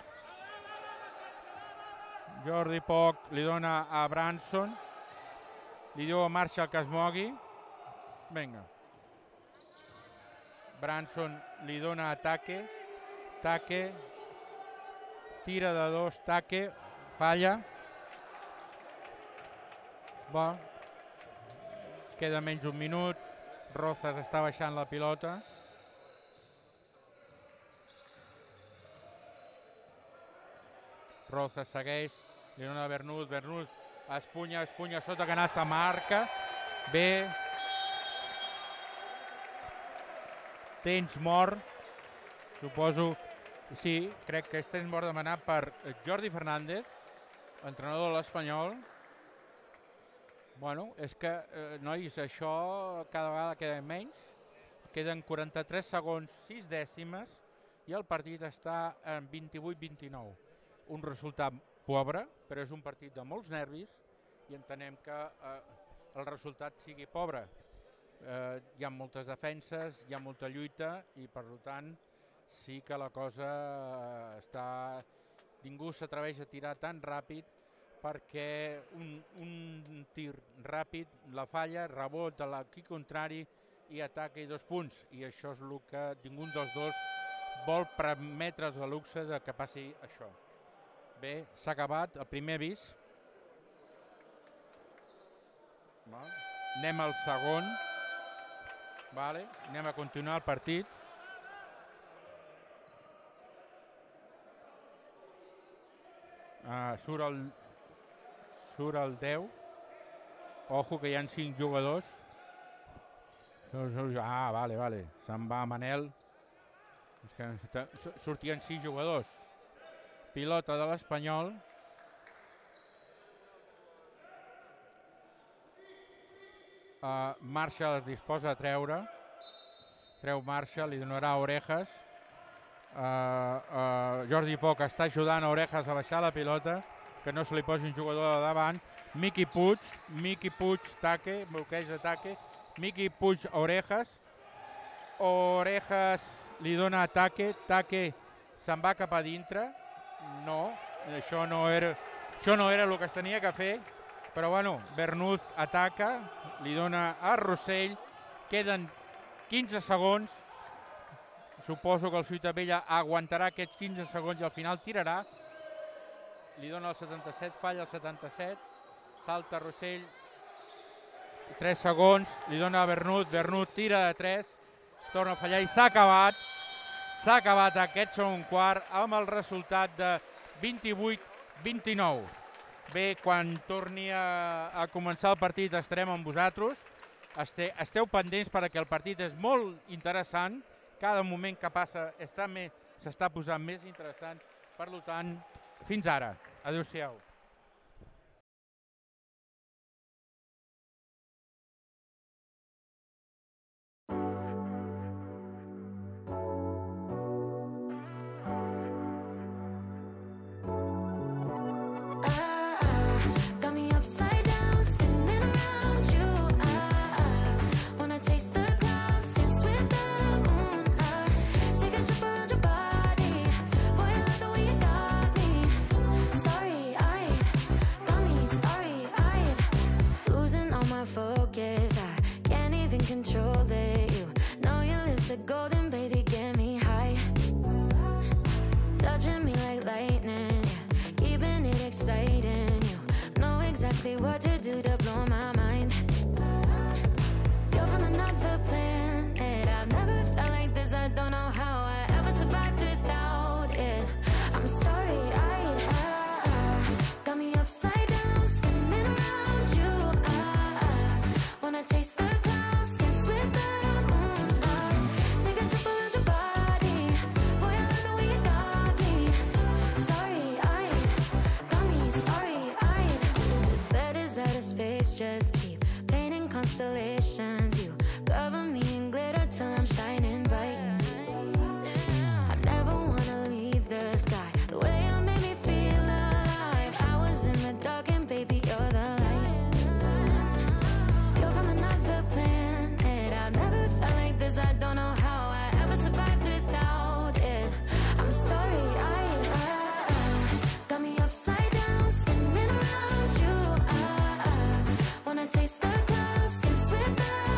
Jordi Poc li dona a Branson. Li diu a Marshall que es mogui. Vinga. Branson li dona a Take. Take. Tira de dos. Take. Falla. Bo. Queda menys un minut. Rozas està baixant la pilota. Rozas segueix, li dona a Bernuth, Bernuth espunya, espunya sota canasta, marca, bé. Temps mort, suposo, sí, crec que és temps mort demanat per Jordi Fernández, entrenador de l'Espanyol. Bueno, és que, eh, nois, això cada vegada queda menys, queden quaranta-tres segons, sis dècimes, i el partit està en vint-i-vuit vint-i-nou. Un resultat pobre, però és un partit de molts nervis i entenem que eh, el resultat sigui pobre. Eh, hi ha moltes defenses, hi ha molta lluita i per tant sí que la cosa eh, està... Ningú s'atreveix a tirar tan ràpid perquè un, un tir ràpid, la falla, rebot de l'equip contrari i ataca i dos punts. I això és el que ningú dels dos vol permetre's el luxe de que passi això. Bé, s'ha acabat el primer avís. Vale. Anem al segon. Vale. Anem a continuar el partit. Uh, surt, el, surt el deu. Ojo que hi ha cinc jugadors. Ah, vale, vale. Se'n va Manel. És que sortien sis jugadors. Pilota de l'Espanyol. Uh, Marshall es disposa a treure. Treu Marshall, li donarà a Orejas. Uh, uh, Jordi Poc està ajudant a Orejas a baixar la pilota, que no se li posi un jugador de davant. Miqui Puig, Miqui Puig, Take, bloqueig d'ataque. Miqui Puig, Orejas. Orejas li dona a Take, Take se'n va cap a dintre. No, això no era, això no era el que es tenia que fer, però bueno, Bernuth ataca, li dona a Rossell, queden quinze segons, suposo que el Ciutadella aguantarà aquests quinze segons i al final tirarà, li dona el setanta-set, falla el setanta-set, salta Rossell, tres segons, li dona a Bernuth, Bernuth tira de tres, torna a fallar i s'ha acabat. S'ha acabat aquest segon quart amb el resultat de vint-i-vuit vint-i-nou. Bé, quan torni a, a començar el partit estarem amb vosaltres. Este, esteu pendents perquè el partit és molt interessant. Cada moment que passa està més, s'està posant més interessant. Per tant, fins ara. Adéu-siau. What to do to blow my mind? You're from another planet. I've never felt like this. I don't know how I ever survived without it. I'm starry-eyed. Ah, ah. Got me upside down, spinning around you. Ah, ah. Wanna taste the clouds, dance with the moon. Ah, take a trip around your body. Boy, I love the way you got me. Starry-eyed, got me starry-eyed. This bed is out of space, just keep painting constellations. You cover me in glitter till I'm shining bright. I never wanna leave the sky. The way you made me feel alive. I was in the dark and baby, you're the light. You're from another planet. I've never felt like this. I don't know how I ever survived without it. I'm starry-eyed. Ah, ah. Got me upside down, spinning around you. Ah, ah. Wanna taste the clouds, dance with the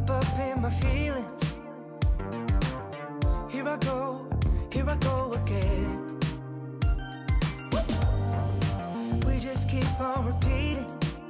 wrap up in my feelings. Here I go, here I go again. We just keep on repeating.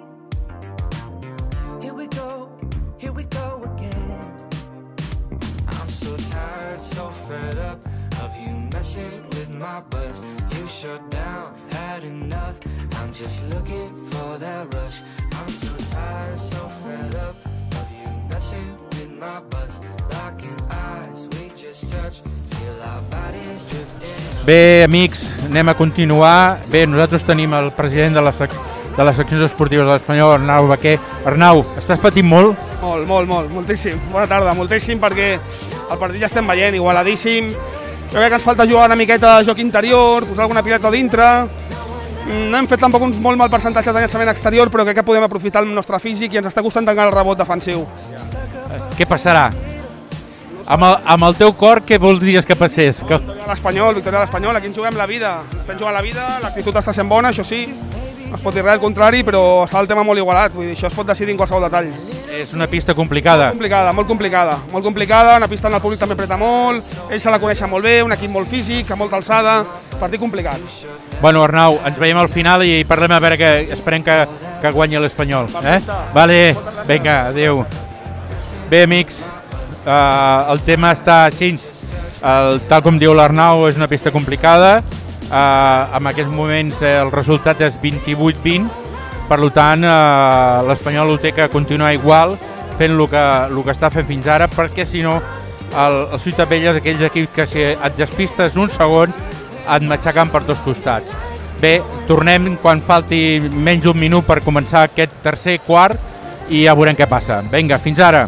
Here we go, here we go again. I'm so tired, so fed up of you messing with my buzz. You shut down, had enough. I'm just looking for that rush. I'm so tired, so fed up of you messing with my buzz. Locking eyes, we just touch. Feel our bodies drifting. Bé, amics, anem a continuar. Bé, nosaltres tenim el president de les, sec de les seccions esportives de l'Espanyol, Arnau Baquer. Arnau, estàs patint molt? Molt, molt, molt, moltíssim. Bona tarda, moltíssim, perquè el partit ja estem veient, igualadíssim. Jo crec que ens falta jugar una miqueta de joc interior, posar alguna pilota dintre. No hem fet tampoc uns molt mal percentatge de llançament exterior, però crec que podem aprofitar el nostre físic i ens està costant tancar el rebot defensiu. Què passarà? Amb el, amb el teu cor, què voldries que passés? Que... Victòria a l'Espanyol, victòria a l'Espanyol, aquí ens juguem la vida. Estem jugant la vida, l'actitud està sent bona, això sí. No es pot dir res al contrari, però està el tema molt igualat. Vull dir, això es pot decidir en qualsevol detall. És una pista complicada. Complicada, molt complicada. Molt complicada, una pista on el públic també apreta molt, ells se la coneixen molt bé, un equip molt físic, amb molta alçada, partit complicat. Bueno, Arnau, ens veiem al final i parlem a veure que esperem que, que guanyi l'Espanyol. Eh? Vale, vinga, adéu. Bé, amics, uh, el tema està així. El, tal com diu l'Arnau, és una pista complicada. Uh, en aquests moments eh, el resultat és vint-i-vuit vint, per tant uh, l'Espanyol ho té que continuar igual, fent el que, el que està fent fins ara, perquè si no el, el Ciutat Vella és aquells equips que si et despistes un segon et matxaquen per dos costats. Bé, tornem quan falti menys d'un minut per començar aquest tercer quart i ja veurem què passa. Vinga, fins ara!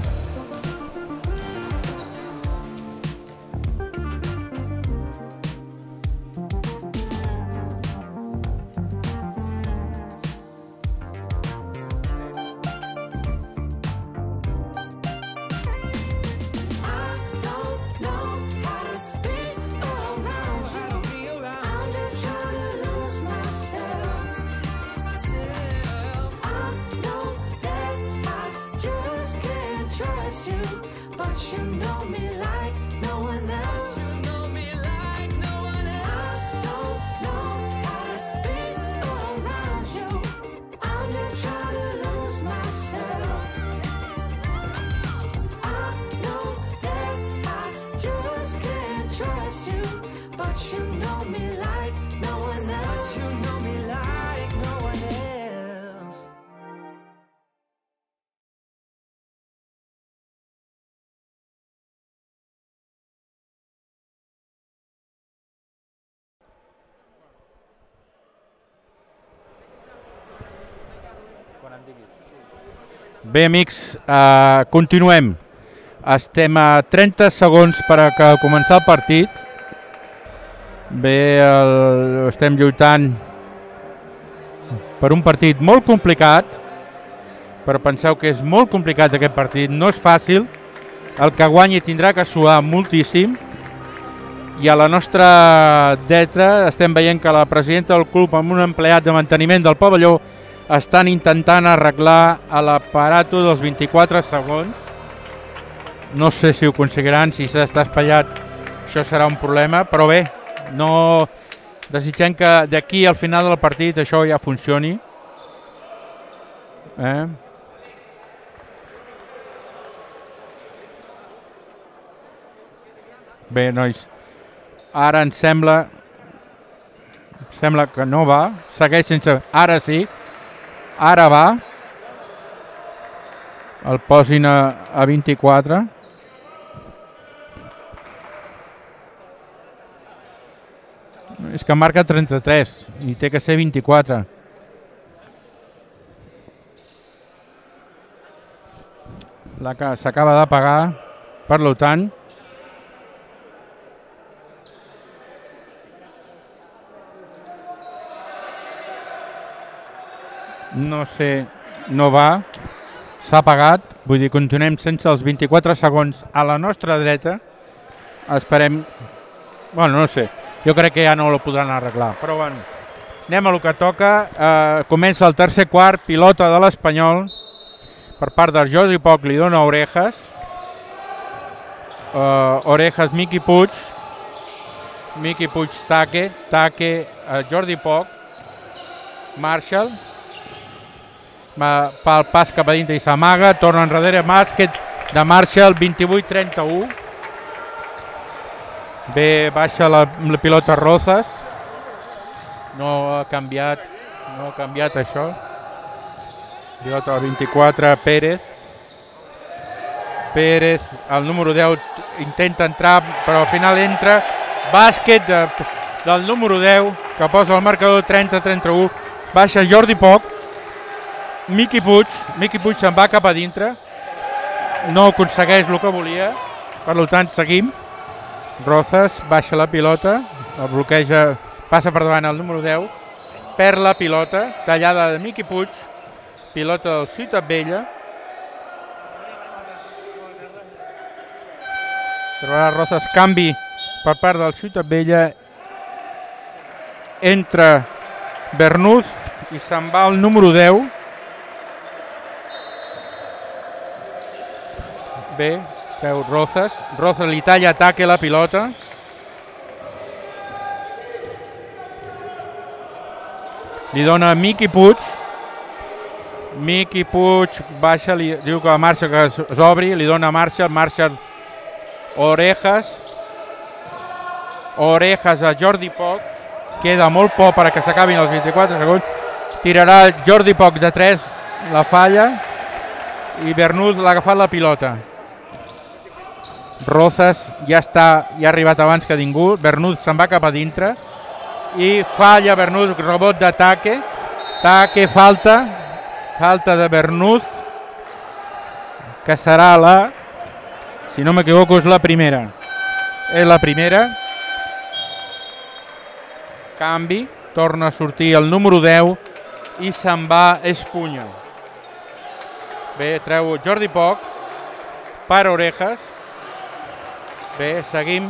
Bé, amics, uh, continuem. Estem a trenta segons per a que començar el partit. Bé, el, estem lluitant per un partit molt complicat, però penseu que és molt complicat aquest partit, no és fàcil. El que guanyi tindrà que suar moltíssim. I a la nostra dreta estem veient que la presidenta del club amb un empleat de manteniment del pavelló estan intentant arreglar l'aparato dels vint-i-quatre segons. No sé si ho aconseguiran, si s'està espatllat això serà un problema, però bé, no desitgem que d'aquí al final del partit això ja funcioni. Eh? Bé, nois, ara ens sembla, sembla que no va, segueix sense... Ara sí. Ara va, el posin a, a vint-i-quatre. És que marca trenta-tres i té que ser vint-i-quatre. S'acaba d'apagar, per tant. No sé, no va, s'ha apagat, vull dir, continuem sense els vint-i-quatre segons a la nostra dreta. Esperem, bueno, no sé, jo crec que ja no ho podran arreglar, però bueno, anem a lo que toca. Eh, comença el tercer quart, pilota de l'Espanyol, per part del Jordi Poc li dona orejas. uh, Orejas, Miqui Puig, Miqui Puig, Take, Take, uh, Jordi Poc, Marshall, va pel pas cap a dintre i s'amaga, torna enrere, bàsquet de Marshall, vint-i-vuit trenta-u. Bé, baixa la, la pilota Rozas, no ha canviat, no ha canviat això. Pilota al vint-i-quatre, Pérez. Pérez, el número deu, intenta entrar, però al final entra. Bàsquet de, del número deu, que posa el marcador trenta trenta-u. Baixa Jordi Poc. Miqui Puig. Miqui Puig se'n va cap a dintre. No aconsegueix el que volia. Per tant, seguim. Rozas baixa la pilota. El bloqueja, passa per davant el número deu. Perd la pilota. Tallada de Miqui Puig. Pilota del Ciutat Vella. Trobarà Rozas, canvi per part del Ciutat Vella. Entra Bernús i se'n va el número deu. Bé, feu Rozas. Rozas li talla, ataque la pilota. Li dona Miqui Puig. Miqui Puig baixa, li diu que la marxa que s'obri, li dona marxa, marxa Orejas. Orejas a Jordi Poc. Queda molt poc perquè s'acabin els vint-i-quatre segons. Tirarà Jordi Poc de tres, la falla. I Bernús l'ha agafat la pilota. Rozas ja està, ja ha arribat abans que ningú. Bernús se'n va cap a dintre. I falla Bernús, rebot d'ataque. Taque, falta. Falta de Bernús, que serà la, si no m'equivoco, és la primera. És la primera. Canvi, torna a sortir el número deu i se'n va Espunya. Bé, treu Jordi Poc per Orejas. Bé, seguim.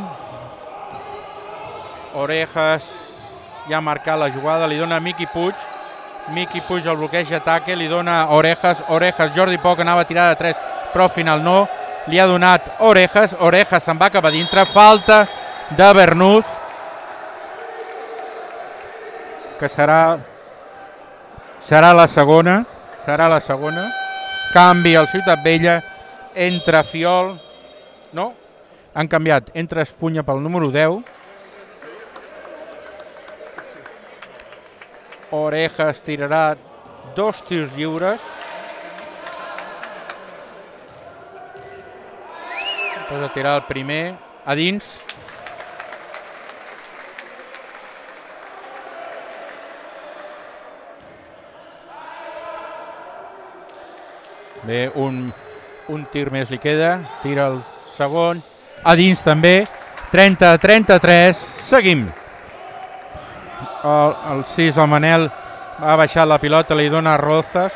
Orejas ja ha marcat la jugada, li dona Miqui Puig. Miqui Puig el bloqueja, ataque, li dona Orejas. Orejas, Jordi Poc anava a tirar de tres, però al final no. Li ha donat Orejas. Orejas se'n va cap a dintre. Falta de Bernús, que serà serà la segona. Serà la segona. Canvi al Ciutat Vella. Entra Fiol. No, han canviat. Entra Espunya pel número deu. Orejas tirarà dos tirs lliures. Posa a tirar el primer a dins. Bé, un, un tir més li queda. Tira el segon. A dins també. trenta trenta-tres. Seguim. El, el sis, el Manel, ha baixat la pilota, li dona a Rozas.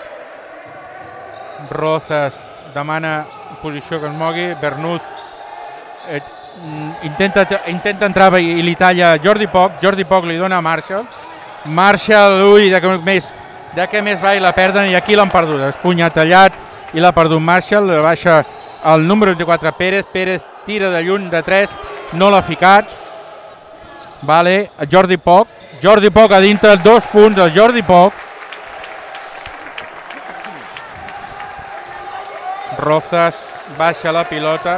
Rozas demana posició que es mogui. Bernús eh, intenta, intenta entrar i li talla Jordi Poc. Jordi Poc li dona a Marshall. Marshall, ui, de què més, de què més va i la perden, i aquí l'han perdut. Espunya tallat i l'ha perdut Marshall. Baixa el número vint-i-quatre, Pérez. Pérez tira de lluny de tres, no l'ha ficat. Vale, Jordi Poc. Jordi Poc a dintre, dos punts del Jordi Poc. Rozas baixa la pilota.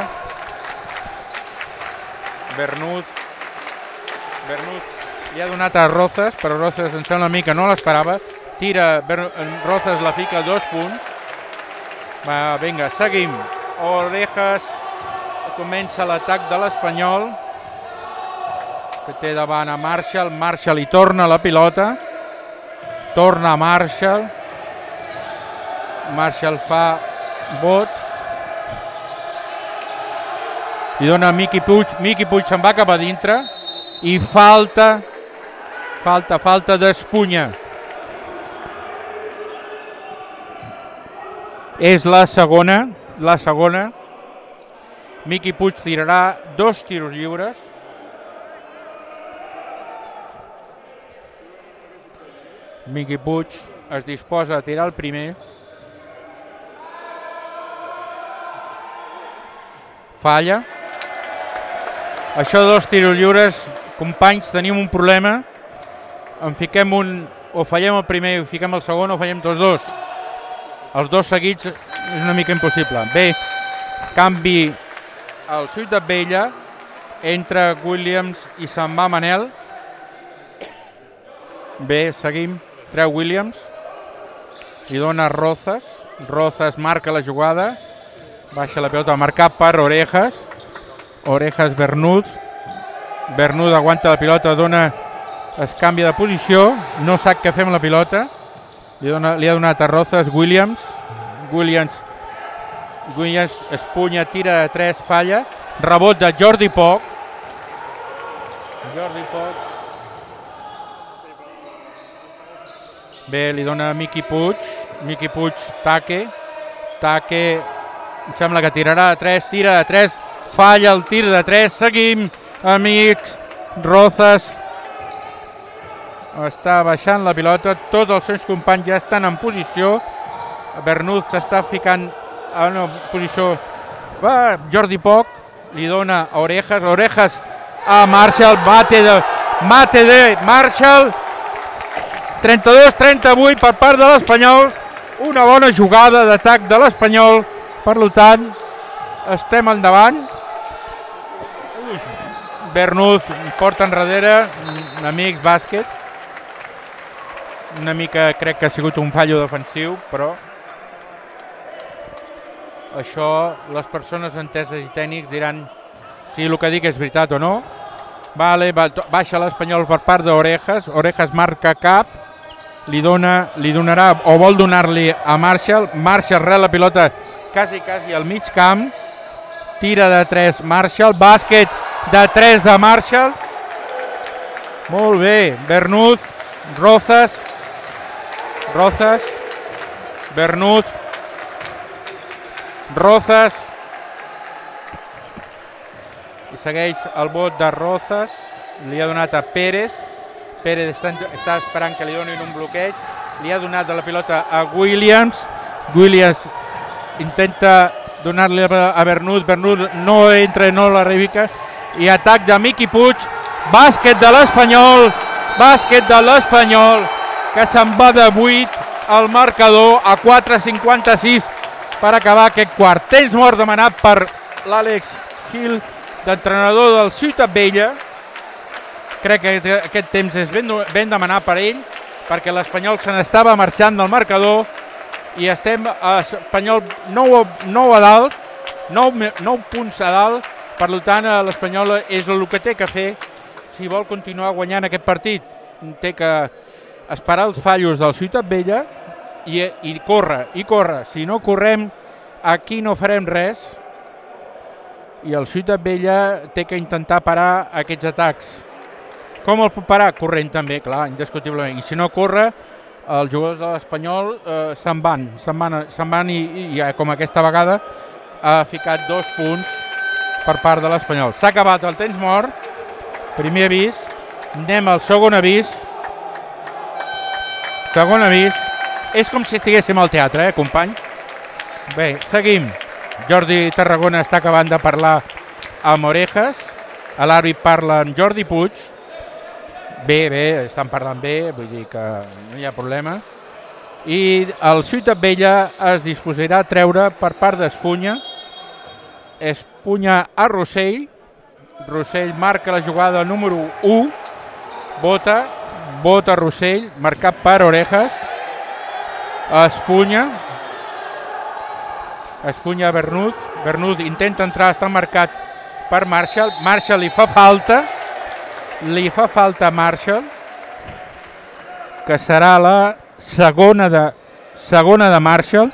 Bernús. Bernús li ha donat a Rozas, però Rozas em sembla a mi que no l'esperava. Tira, Rozas la fica, dos punts. Va, vinga, seguim. Orejas comença l'atac de l'Espanyol, que té davant a Marshall. Marshall hi torna la pilota. Torna a Marshall. Marshall fa bot. Li dona a Miqui Puig. Miqui Puig se'n va cap a dintre. I falta, falta, falta d'Espunya. És la segona, la segona. Miqui Puig tirarà dos tiros lliures. Miqui Puig es disposa a tirar el primer. Falla. Això de dos tiros lliures, companys, tenim un problema. En fiquem un, o fallem el primer i fiquem el segon, o fallem tots dos. Els dos seguits és una mica impossible. Bé, canvi al Ciutat Vella, entra Williams i se'n va Manel. Bé, seguim, treu Williams, li dona Rozas, Rozas marca la jugada, baixa la pilota, marcat per Orejas, Orejas Bernud, Bernud aguanta la pilota, dona, es canvia de posició, no sap què fer amb la pilota, li, dona, li ha donat a Rozas Williams, Williams, Williams espunya, tira de tres, falla, rebot de Jordi Poc, Jordi Poc, bé, li dona a Miqui Puig, Miqui Puig, Taque, Taque, em sembla que tirarà de tres, tira de tres, falla el tir de tres, seguim, amics, Rozas, està baixant la pilota, tots els seus companys ja estan en posició, Bernud s'està ficant en una posició, va, Jordi Poc, li dona a Orejas, Orejas a Marshall, mate de, mate de Marshall, trenta-dos trenta-vuit per part de l'Espanyol, una bona jugada d'atac de l'Espanyol, per tant, estem endavant. Bernud porta enrere, amics, bàsquet. Una mica crec que ha sigut un fallo defensiu, però això les persones enteses i tècnics diran si el que dic és veritat o no. Vale, baixa l'Espanyol per part d'Orejas, Orejas marca cap, li dona, li donarà o vol donar-li a Marshall, Marshall rep la pilota quasi quasi al mig camp, tira de tres Marshall, bàsquet de tres de Marshall, molt bé, Bernud, Rozas, Rozas, Bernud, Rozas, i segueix el vot de Rozas, li ha donat a Pérez, Pérez està, està esperant que li donin un bloqueig, li ha donat la pilota a Williams, Williams intenta donar-li a Bernud, Bernud no entra, no la reivindica, i atac de Miqui Puig, bàsquet de l'Espanyol, bàsquet de l'Espanyol, que se'n va de vuit al marcador a quatre cinquanta-sis per acabar aquest quart. Temps mort demanat per l'Àlex Gil, d'entrenador del Ciutat Vella. Crec que aquest temps és ben, ben demanat per ell, perquè l'Espanyol se n'estava marxant del marcador i estem a Espanyol nou a dalt, nou punts a dalt, per tant l'Espanyol és el que té que fer si vol continuar guanyant aquest partit. Té que esperar els fallos del Ciutat Vella i, i córrer, i córrer. Si no correm, aquí no farem res i el Ciutat Vella té que intentar parar aquests atacs. Com el puc parar? Corrent també, clar, indiscutiblement. I si no corre, els jugadors de l'Espanyol eh, se'n van, se'n van, se'n van i, i com aquesta vegada ha ficat dos punts per part de l'Espanyol. S'ha acabat el temps mort, primer avís, anem al segon avís. Segon avís, és com si estiguéssim al teatre, eh, company? Bé, seguim. Jordi Tarragona està acabant de parlar amb Orejas, l'àrbit parla amb Jordi Puig. Bé, bé, estan parlant bé, vull dir que no hi ha problema. I el Ciutat Vella es disposarà a treure per part d'Espunya. Espunya a Rossell. Rossell marca la jugada número u. Bota, bota Rossell, marcat per Orejas. Espunya. Espunya a Bernud. Bernud intenta entrar, està marcat per Marshall. Marshall li fa falta. Li fa falta a Marshall, que serà la segona de, segona de Marshall.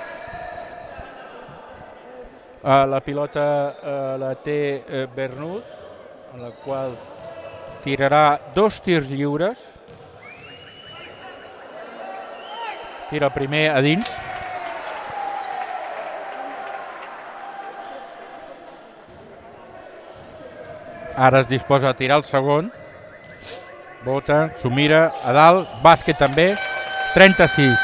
Uh, la pilota uh, la té uh, Bernud, en la qual tirarà dos tirs lliures. Tira el primer a dins. Ara es disposa a tirar el segon. Bota, s'ho mira, a dalt, bàsquet també, trenta-sis.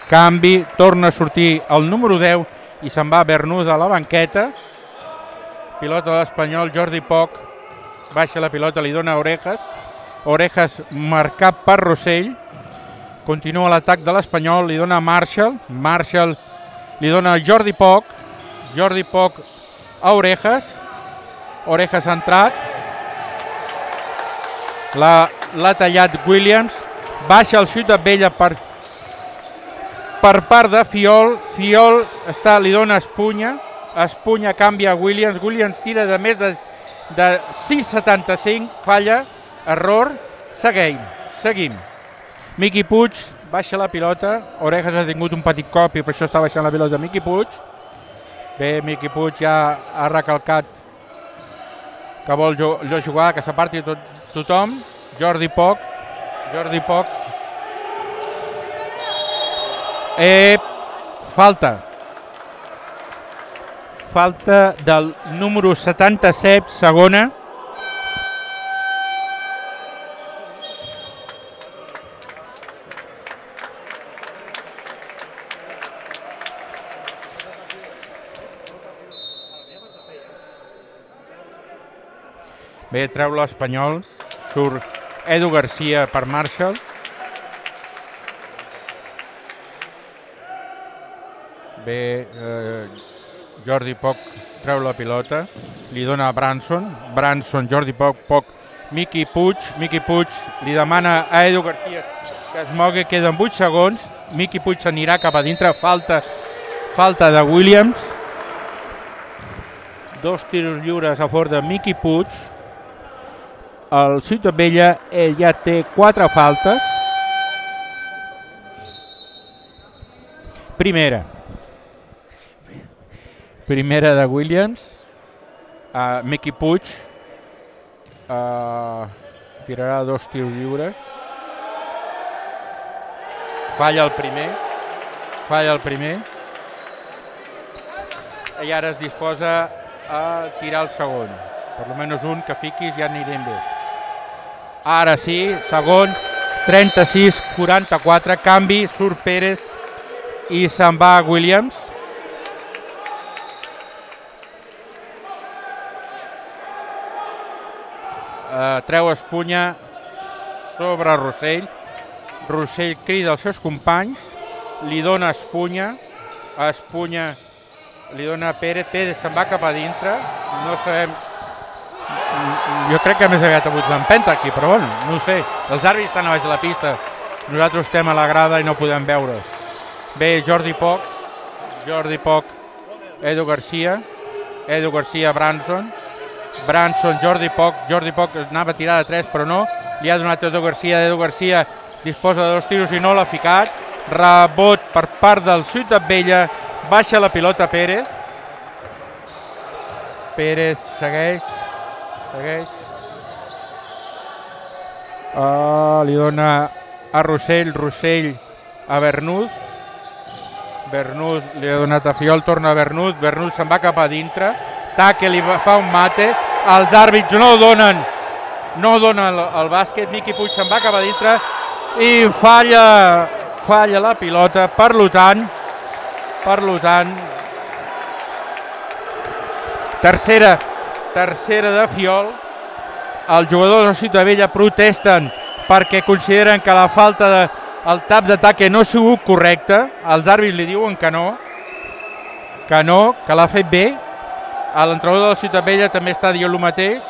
Canvi, torna a sortir el número deu i se'n va Bernud a la banqueta. pilota de l'Espanyol, Jordi Poc, baixa la pilota, li dona a Orejas, Orejas marcat per Rossell, continua l'atac de l'Espanyol, li dona a Marshall, Marshall li dona a Jordi Poc, Jordi Poc a Orejas, Orejas ha entrat, l'ha tallat Williams, baixa el xut de Vella per, per part de Fiol, Fiol està, li dona Espunya, Espunya canvia a Williams, Williams tira de més de, de sis coma setanta-cinc, falla, error, seguim, seguim. Miqui Puig baixa la pilota, Orejas ha tingut un petit cop i per això està baixant la pilota Miqui Puig. Bé, Miqui Puig ja ha recalcat que vol jugar, que s'aparti tot, tothom. Jordi Poc, Jordi Poc. Eh, falta. Falta del número setanta-set, segona. Bé, treu l'Espanyol, surt Edu Garcia per Marshall. Bé, eh, Jordi Poc treu la pilota, li dona a Branson, Branson, Jordi Poc, Poc, Miqui Puig, Miqui Puig li demana a Edu Garcia que es mogui, queden vuit segons, Miqui Puig s'anirà cap a dintre, falta, falta de Williams, dos tiros lliures a favor de Miqui Puig, el Ciutat Vella ja té quatre faltes, primera, primera de Williams, uh, Miqui Puig uh, tirarà dos tirs lliures, falla el primer, falla el primer, i ara es disposa a tirar el segon, per almenys un que fiquis ja anirem bé. Ara sí, segon, trenta-sis quaranta-quatre, canvi, surt Pérez i se'n va Williams. Uh, treu Espunya sobre Rossell, Rossell crida els seus companys, li dona Espunya, Espunya li dona a Pérez, Pérez se'n va cap a dintre, no sabem, jo crec que més aviat ha hagut l'empenta aquí, però bueno, no ho sé, els àrbitres estan a baix de la pista, nosaltres estem a la grada i no podem veure. Bé, Jordi Poc, Jordi Poc, Edu Garcia, Edu Garcia, Branson, Branson, Jordi Poc, Jordi Poc anava a tirar de tres però no, li ha donat Edu Garcia, Edu Garcia disposa de dos tiros i no l'ha ficat, rebot per part del Ciutat Vella, baixa la pilota Pérez, Pérez segueix, segueix, uh, li dona a Rossell, Rossell a Bernús, Bernús li ha donat a Fiol, torna a Bernús, Bernús se'n va cap a dintre, Taque li fa un mate, els àrbits no donen, no donen el, el bàsquet, Miqui Puig se'n va cap a dintre i falla, falla la pilota, per tant, per tant, tercera, tercera de Fiol, els jugadors de Ciutat Vella protesten perquè consideren que la falta de, el tap d'ataque no ha sigut correcte, els àrbits li diuen que no, que no, que l'ha fet bé, l'entrenador de la Ciutat Vella també està dient el mateix.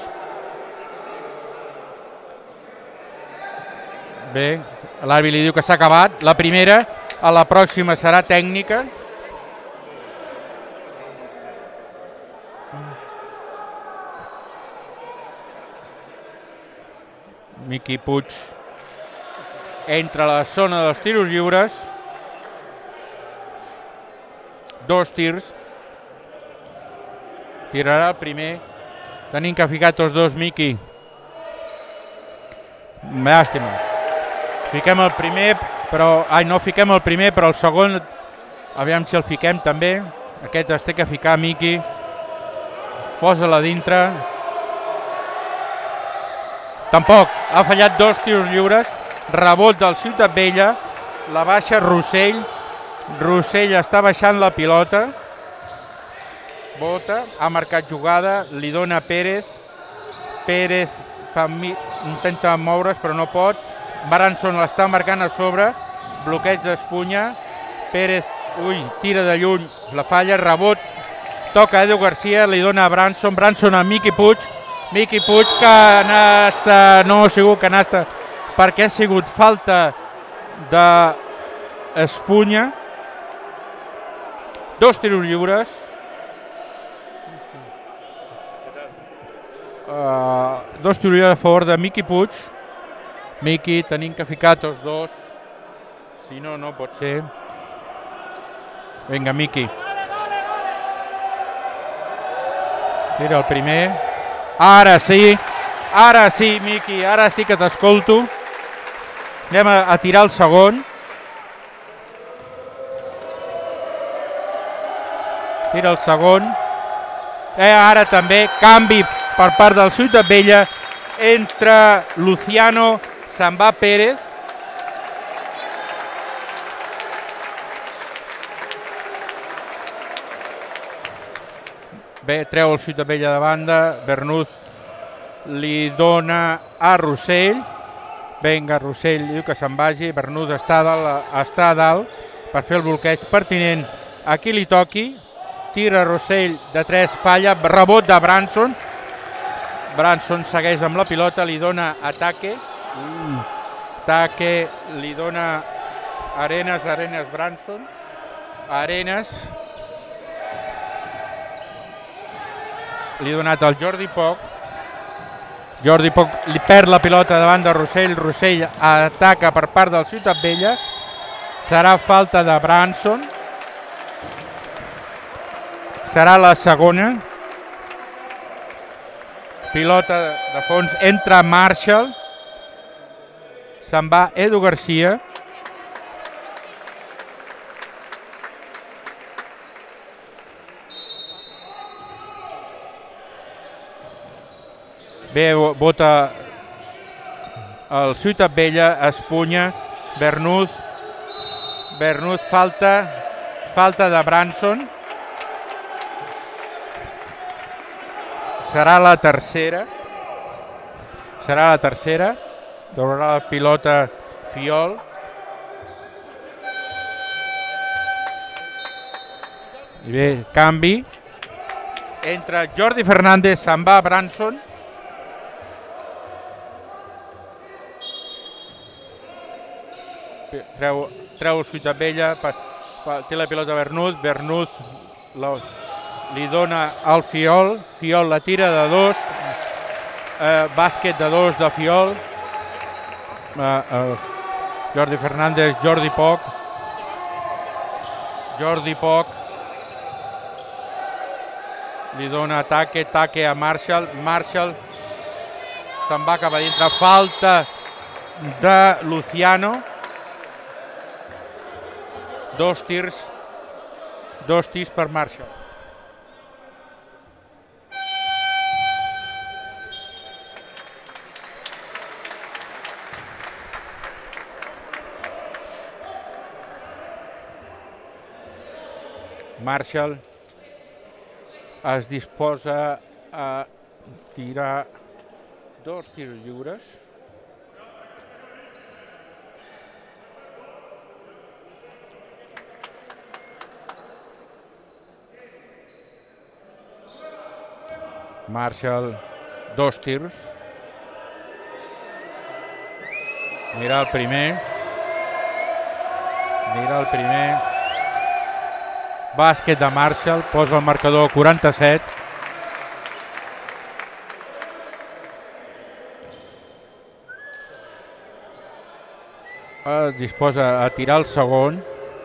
Bé, l'àrbit li diu que s'ha acabat, la primera, a la pròxima serà tècnica. Miqui Puig entra a la zona dels tiros lliures, dos tirs, tirarà el primer, tenim que ficar tots dos, Miqui. Llàstima. Fiquem el primer, però... Ai, no fiquem el primer, però el segon, aviam si el fiquem també. Aquest es té que ficar, Miqui. Posa-la dintre. Tampoc, ha fallat dos tiros lliures, rebot del Ciutat Vella, la baixa Rossell, Rossell està baixant la pilota, Bota, ha marcat jugada, li dona Pérez. Pérez fa mi... intenta moure's però no pot. Branson l'està marcant a sobre. Bloqueig d'Espunya. Pérez, ui, tira de lluny, la falla, rebot. Toca Edu Garcia, li dona a Branson. Branson a Miqui Puig. Miqui Puig, canasta, no ha sigut canasta, perquè ha sigut falta d'Espunya. Dos tiros lliures. Uh, dos tiros lliures a favor de Miqui Puig. Miqui, tenim que ficar tots dos. Si no, no pot ser. Vinga, Miqui. Tira el primer. Ara sí, ara sí, Miqui, ara sí que t'escolto. Anem a, a tirar el segon. Tira el segon. Eh, ara també, canvi per part del Ciutat Vella. Entra Luciano, se'n va Pérez. Bé, treu el Ciutat Vella de banda, Bernús li dona a Rossell. Vinga, Rossell diu que se'n vagi, Bernús està a dalt, està a dalt per fer el bloqueig pertinent a qui li toqui. Tira Rossell de tres, falla, rebot de Branson. Branson segueix amb la pilota, li dona a Taque. Taque li dona Arenas, Arenas, Branson. Arenas. Li ha donat al Jordi Poc. Jordi Poc li perd la pilota davant de Rossell. Rossell ataca per part del Ciutat Vella. Serà falta de Branson. Serà la segona. Pilota de fons. Entra Marshall. Se'n va Edu Garcia. Bé, vota el Ciutat Vella, Espunya, Bernús. Bernús, falta, falta de Branson. Serà la tercera. Serà la tercera. Tornarà la pilota Fiol. I bé, canvi. Entra Jordi Fernández, se'n va Branson. Treu, treu el Ciutat Vella, pa, pa, té la pilota Bernús, Bernús la, li dona al Fiol, Fiol la tira de dos, eh, bàsquet de dos de Fiol, eh, eh, Jordi Fernández, Jordi Poc, Jordi Poc, li dona Taque, Taque a Marshall, Marshall se'n va cap a dintre, falta de Luciano. Dos tirs, dos tirs per Marshall. Marshall es disposa a tirar dos tirs lliures. Marshall, dos tirs. Mira el primer. Mira el primer. Bàsquet de Marshall, posa el marcador quaranta-set. Es disposa a tirar el segon.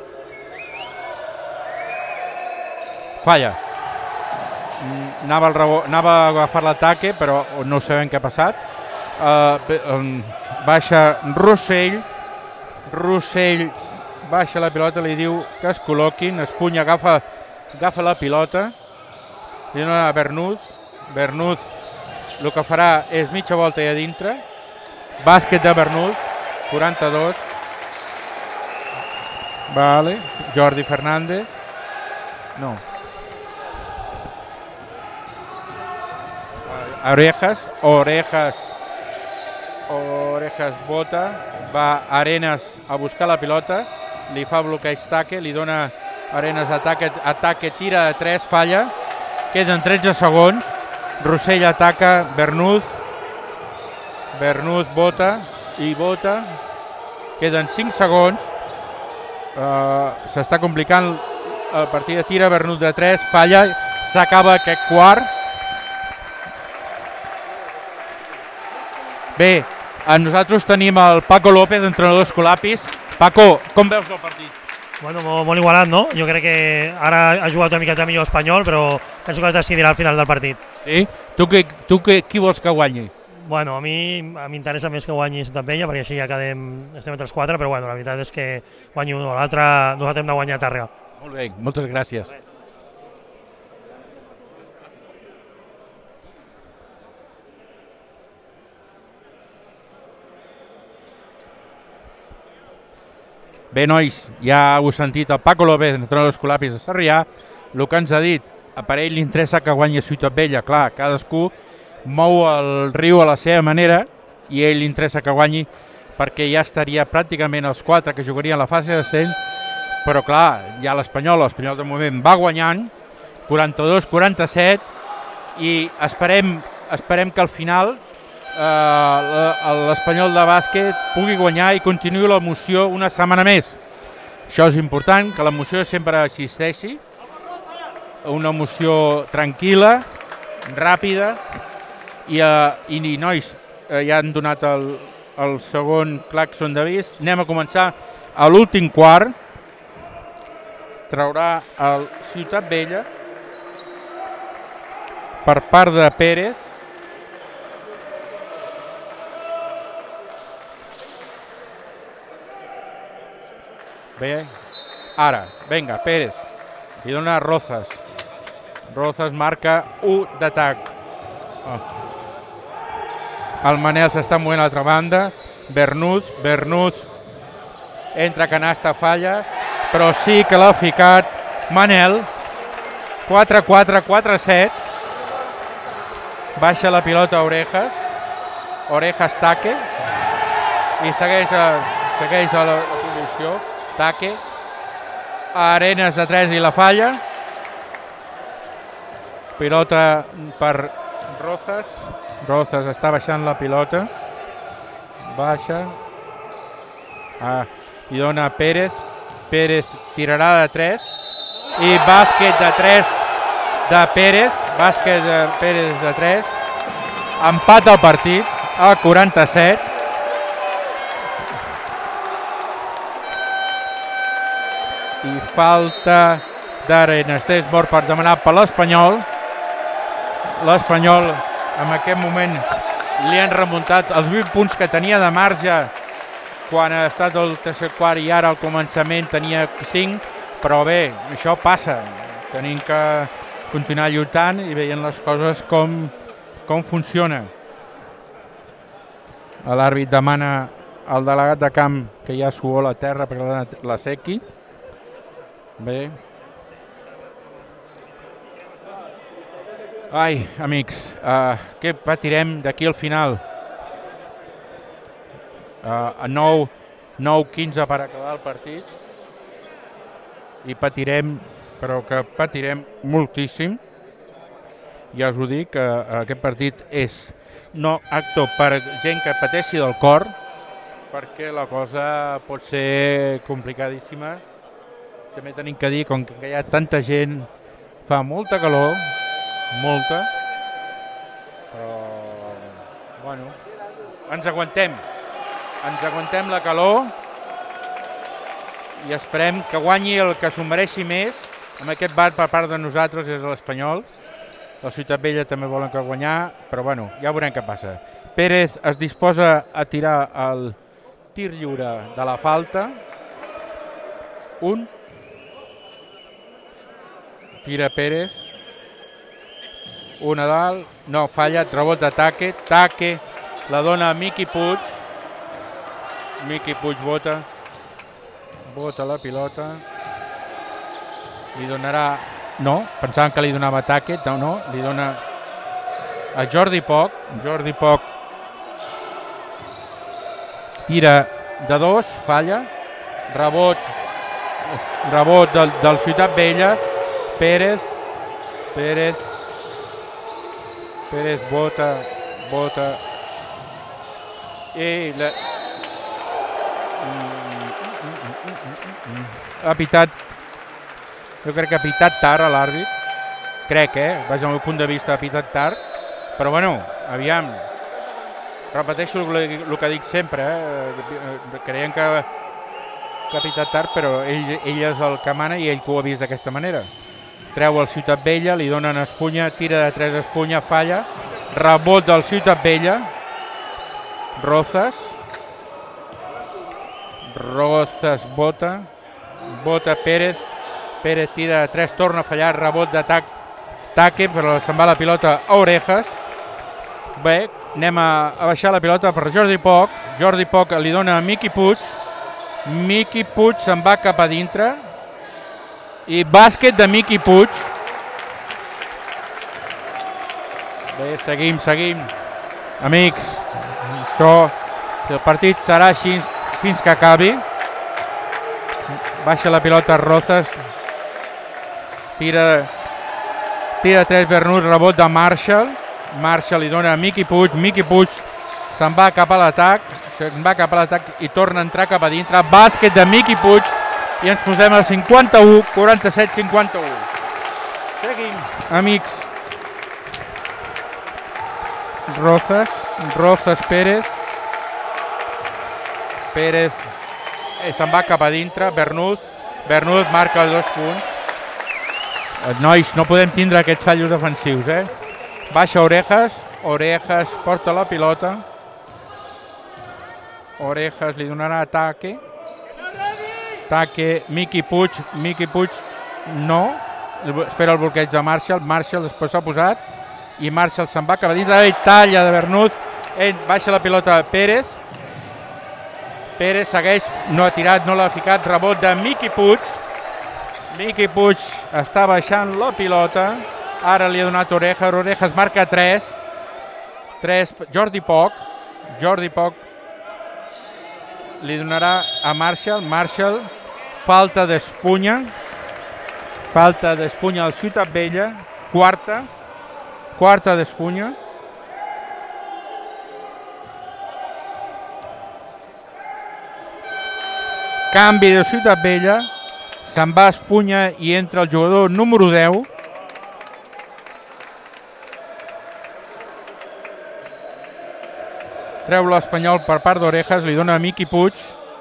Falla. Anava, el rebot, anava a agafar l'ataque, però no sabem què ha passat. Uh, baixa Rossell. Rossell baixa la pilota, li diu que es col·loquin. Espunya agafa, agafa la pilota. Li dona a Bernús. Bernús el que farà és mitja volta i a dintre. Bàsquet de Bernús, quaranta-dos. Vale. Jordi Fernández. No. Orejas, Orejas, Orejas bota, va Arenas a buscar la pilota, li fa bloqueig Taque, li dona Arenas ataque, ataque, tira de tres, falla, queden tretze segons, Rossell ataca, Bernús, Bernús bota i bota, queden cinc segons, uh, s'està complicant el partit de tira, Bernús de tres, falla, s'acaba aquest quart. Bé, nosaltres tenim el Paco López, entrenador d'Escolapis. Paco, com veus el partit? Bueno, molt, molt igualat, no? Jo crec que ara ha jugat una miqueta millor Espanyol, però penso que es decidirà al final del partit. Sí? Tu, que, tu que, qui vols que guanyi? Bueno, a mi m'interessa més que guanyi Ciutat-Vella, perquè així ja quedem, estem entre els quatre, però bueno, la veritat és que guanyi un o l'altre, nosaltres hem de guanyar a Tàrrega. Molt bé, moltes gràcies. Bé, nois, ja heu sentit el Paco López, entrenador d'Escolapis de Sarrià, el que ens ha dit, a per ell li interessa que guanyi Ciutat-Vella, clar, cadascú mou el riu a la seva manera i a ell li interessa que guanyi perquè ja estaria pràcticament els quatre que jugarien la fase d'ascens, però clar, ja l'Espanyol, l'Espanyol de moment va guanyant, quaranta-dos a quaranta-set, i esperem, esperem que al final eh, l'Espanyol de bàsquet pugui guanyar i continuï l'emoció una setmana més. Això és important, que l'emoció sempre existeixi, una emoció tranquil·la, ràpida, i, uh, i nois, uh, ja han donat el, el segon claxon d'avís. Anem a començar a l'últim quart. Traurà el Ciutat-Vella per part de Pérez. Bé, ara, vinga, Pérez. Li dona Rozas. Rozas marca u d'atac. Oh. El Manel s'està movent a l'altra banda. Bernús, Bernús entra canasta, falla, però sí que l'ha ficat Manel. quatre quatre, quatre set. Baixa la pilota a Orejas. Orejas Taque. I segueix a, segueix a la, la posició. Taque. Arenas de tres i la falla. Pilota per Rozas. Rozas està baixant la pilota. Baixa. Ah, i dona Pérez. Pérez tirarà de tres. I bàsquet de tres de Pérez. Bàsquet de Pérez de tres. Empat al partit a quaranta-set. I falta d'Arenas. Té mort per demanar per l'Espanyol. L'Espanyol en aquest moment li han remuntat els vuit punts que tenia de marge quan ha estat el tercer quart i ara al començament tenia cinc, però bé, això passa. Tenim que continuar lluitant i veient les coses com, com funciona. L'àrbit demana al delegat de camp que hi ha suor a la terra perquè la sequi. Bé. Ai, amics, uh, què patirem d'aquí al final? Uh, a nou quinze per acabar el partit. I patirem, però que patirem moltíssim. Ja us ho dic, que uh, aquest partit és no apte per gent que pateixi del cor, perquè la cosa pot ser complicadíssima. També tenim que dir, com que hi ha tanta gent, fa molta calor, molta, però, bueno, ens aguantem, ens aguantem la calor i esperem que guanyi el que s'ho mereixi més. Amb aquest bat per part de nosaltres és l'Espanyol, la Ciutat-Vella també volen que guanyar, però bueno, ja veurem què passa. Pérez es disposa a tirar el tir lliure de la falta, un, tira Pérez, una dalt, no, falla, rebot de Taque, Taque la dona a Miqui Puig, Miqui Puig vota, vota la pilota, li donarà, no, pensaven que li donava Taque, no, no, li dona a Jordi Poc. Jordi Poc tira de dos, falla. Rebot, rebot del, del Ciutat Vella. Pérez, Pérez, Pérez bota, bota. I la... ha pitat, jo crec que ha pitat tard a l'àrbit. Crec, eh? Vaja, al meu punt de vista ha pitat tard. Però bueno, aviam. Repeteixo el, el que dic sempre, eh? Creiem que, que ha pitat tard, però ell, ell és el que mana i ell que ho ha vist d'aquesta manera. Treu el Ciutat Vella, li donen Espunya, tira de tres Espunya, falla. Rebot del Ciutat Vella. Rozas. Rozas bota. Bota Pérez. Pérez tira de tres, torna a fallar, rebot d'atac. Taque, però se'n va la pilota a Orejas. Bé, anem a, a baixar la pilota per Jordi Poc. Jordi Poc li dona a Miqui Puig. Miqui Puig se'n va cap a dintre. I bàsquet de Miqui Puig. Bé, seguim, seguim. Amics, això, el partit serà així fins que acabi. Baixa la pilota Rozas. Tira, tira tres Bernut, rebot de Marshall. Marshall li dona a Miqui Puig. Miqui Puig se'n va cap a l'atac. Se'n va cap a l'atac i torna a entrar cap a dintre. Bàsquet de Miqui Puig. I ens posem a cinquanta-u, quaranta-set cinquanta-u. Seguim, amics. Rozas, Rozas Pérez. Pérez eh, se'n va cap a dintre. Bernut, Bernut marca els dos punts. Eh, nois, no podem tindre aquests fallos defensius, eh? Baixa Orejas, Orejas porta la pilota. Orejas li donarà ataque. Ataque, Miqui Puig, Miqui Puig no, espera el bloqueig de Marshall, Marshall després s'ha posat i Marshall se'n va cap a dintre, ell talla de Bernut, ell baixa la pilota Pérez, Pérez segueix, no ha tirat, no l'ha ficat, rebot de Miqui Puig, Miqui Puig està baixant la pilota, ara li ha donat Orejas, Orejas marca tres, tres, Jordi Poc, Jordi Poc li donarà a Marshall, Marshall, falta d'Espunya, falta d'Espunya al Ciutat Vella, quarta, quarta d'Espunya. Canvi de Ciutat Vella, se'n va Espunya i entra el jugador número deu. Treu l'Espanyol per part d'Orejas, li dona a Miqui Puig.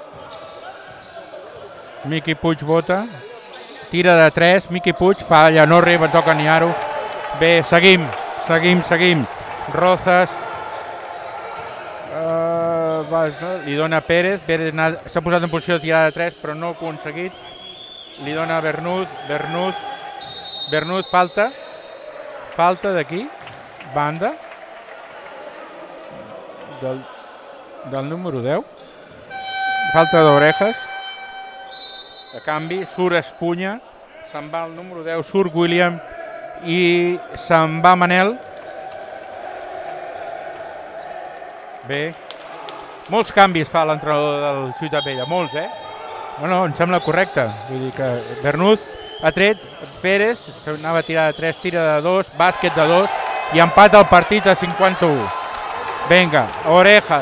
Miqui Puig vota. Tira de tres, Miqui Puig, falla, no arriba, toca ni aro. Bé, seguim, seguim, seguim. Rozas. Uh, vas, no? Li dona a Pérez. Pérez s'ha posat en posició de tirar de tres, però no ha aconseguit. Li dona a Bernut. Bernut. Bernut, falta. Falta d'aquí. Banda. Del, del número deu. Falta d'Orejas. A canvi, surt Espunya, se'n va el número deu, surt William i se'n va Manel. Bé, molts canvis fa l'entrenador del Ciutat Vella, molts, eh? Bueno, em sembla correcte. Vull dir que Bernut ha tret, Pérez anava a tirar de tres, tira de dos, bàsquet de dos i empata el partit a cinquanta-u. Vinga, Orejas.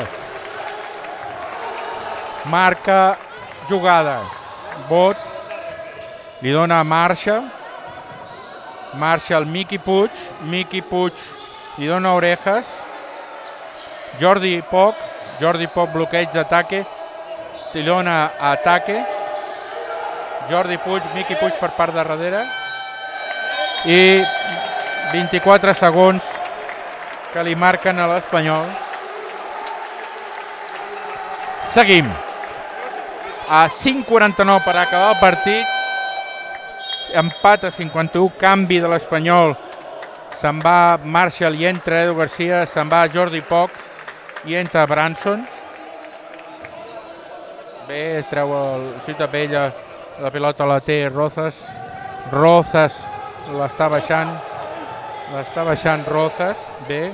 Marca jugada. Bot. Li dona a Marshall. Marshall, Miqui Puig. Miqui Puig li dona a Orejas. Jordi Poc. Jordi Poc, bloqueig d'ataque. Li dona a ataque. Jordi Puig, Miqui Puig per part de darrere. I vint-i-quatre segons que li marquen a l'Espanyol. Seguim. A cinc quaranta-nou per acabar el partit. Empat a cinquanta-u, canvi de l'Espanyol. Se'n va Marshall i entra Edu Garcia, se'n va Jordi Poc i entra Branson. Bé, treu el Ciutat Vella, la pilota la té Rozas. Rozas l'està baixant. L'està baixant Rozas, bé.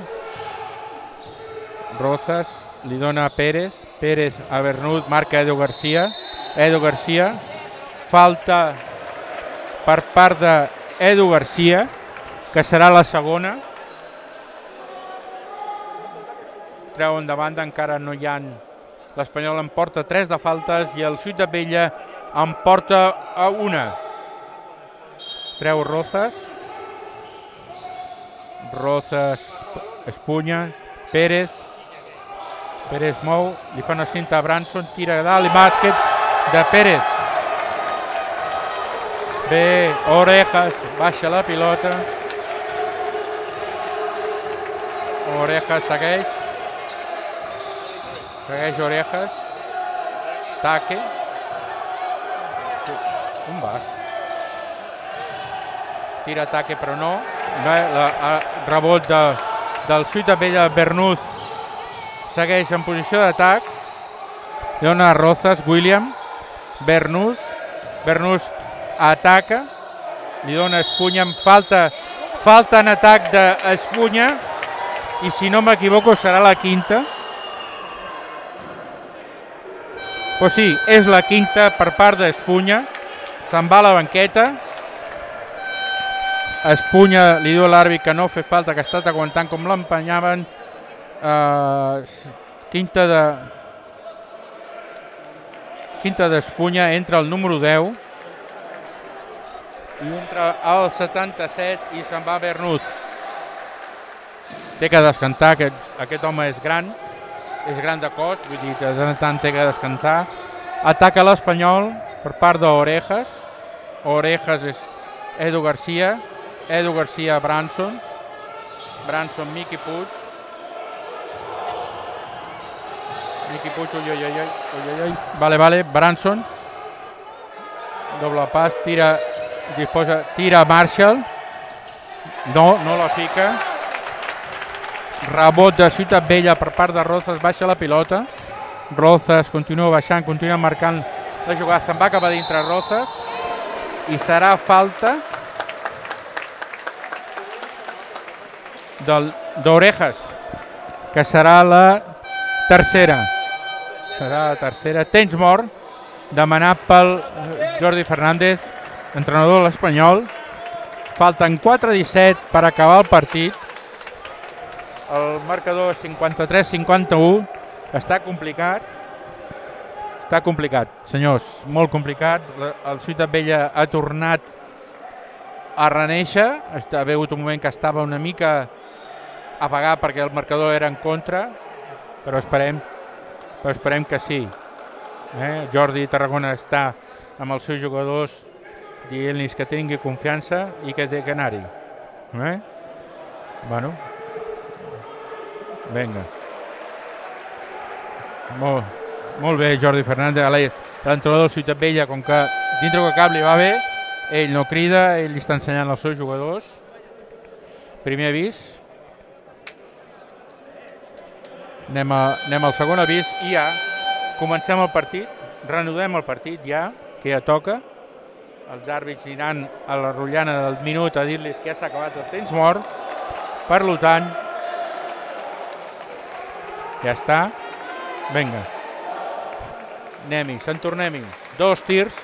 Rozas li dona a Pérez. Pérez a Bernut, marca Edu Garcia. Edu Garcia. Falta per part d'Edu Garcia, que serà la segona. Treuen de banda, encara no hi ha... L'Espanyol en porta tres de faltes i el Ciutat Vella en porta a una. Treu Rozas. Rozas Espunya. Pérez. Pérez mou, li fa una cinta a Branson, tira a dalt i bàsquet de Pérez. Bé, Orejas baixa la pilota. Orejas segueix. Segueix Orejas. Taque. On vas? Tira Taque però no. La, a, rebot de, del Ciutat Vella. Bernut segueix en posició d'atac. Dona a Rozas, William. Bernus. Bernus ataca. Li dona a Espunya. Falta, falta en atac d'Espunya. I si no m'equivoco serà la quinta. Pues sí, és la quinta per part d'Espunya. Se'n va a la banqueta. Espunya li diu a l'àrbit que no fer falta, que ha estat aguantant com l'empenyaven. Uh, quinta de... Quinta d'Espunya, entra el número deu. I entra al setanta-set i se'n va Bernut. Té que descantar, aquest, aquest home és gran. És gran de cos, vull dir que de tant en tant té que descantar. Ataca l'Espanyol per part d'Orejas. Orejas és Edu Garcia. Edu Garcia, Branson. Branson, Miqui Puig. Miqui Puig, ui, ui, ui, ui, ui. Vale, vale, Branson. Doble pas, tira, disposa, tira Marshall. No, no la fica. Rebot de Ciutat Vella per part de Rozas, baixa la pilota. Rozas continua baixant, continua marcant la jugada, se'n va cap a dintre Rozas i serà falta d'Orejas, que serà la tercera. Serà la tercera. Temps mort demanat pel Jordi Fernández, entrenador de l'Espanyol. Falten quatre disset per acabar el partit. El marcador cinquanta-tres cinquanta u. Està complicat. Està complicat, senyors, molt complicat. El Ciutat Vella ha tornat a renéixer. Ha hagut un moment que estava una mica apagat perquè el marcador era en contra, però esperem, però esperem que sí. Eh? Jordi Tarragona està amb els seus jugadors dient-los que tingui confiança i que té que anar-hi. Eh? Bueno, vinga. Molt, molt bé, Jordi Fernández, l'entrenador del Ciutat Vella, com que dintre que cap li va bé, ell no crida, ell li està ensenyant als seus jugadors. Primer avís. Anem, a, anem al segon avís i ja comencem el partit, reanudem el partit ja, que ja toca. Els àrbits aniran a la rotllana del minut a dir-los que ja s'ha acabat el temps mort. Per tant, ja està. Vinga. Anem-hi, se'n tornem-hi. Dos tirs.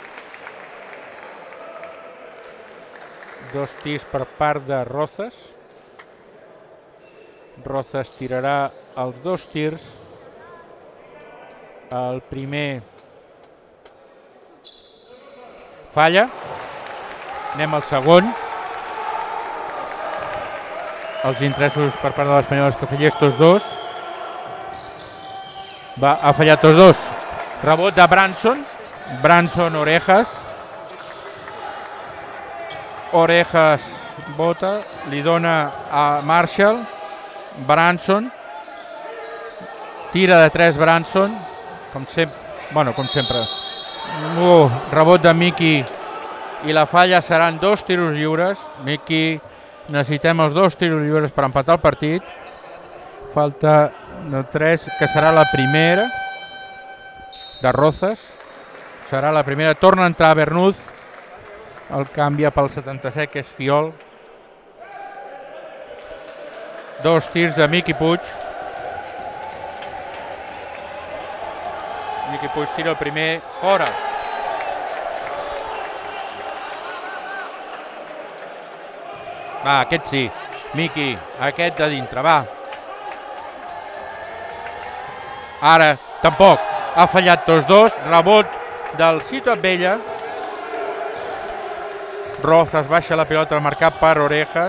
Dos tirs per part de Rozas. Rozas tirarà els dos tirs. El primer falla. Anem al segon. Els interessos per part de l'Espanyol que fallés tots dos. Va, ha fallat tots dos. Rebot de Branson. Branson, Orejas. Orejas bota, li dona a Marshall. Branson. Tira de tres Branson. Com sempre. Bueno, com sempre. Uh, rebot de Miqui i la falla seran dos tiros lliures. Miqui, necessitem els dos tiros lliures per empatar el partit. Falta de tres, que serà la primera de Rozas. Serà la primera. Torna a entrar Bernut. El canvia pel setanta-set, que és Fiol. Dos tirs de Miqui Puig. Miqui Puig tira el primer, fora. Va, aquest sí. Miqui, aquest de dintre, va. Ara, tampoc. Ha fallat tots dos. Rebot del Ciutat Vella. Rozas baixa la pilota marcat per Orejas.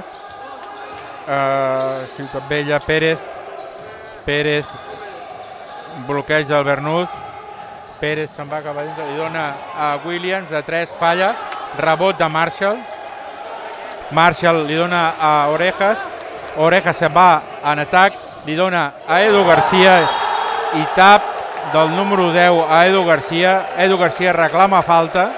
Uh, Ciutat Vella, Pérez. Pérez. Bloqueig del Bernut. Pérez se'n va cap a dintre. Li dona a Williams. De tres, falla. Rebot de Marshall. Marshall li dona a Orejas. Orejas se'n va en atac. Li dona a Edu Garcia. I tap del número deu a Edu Garcia. Edu Garcia reclama falta.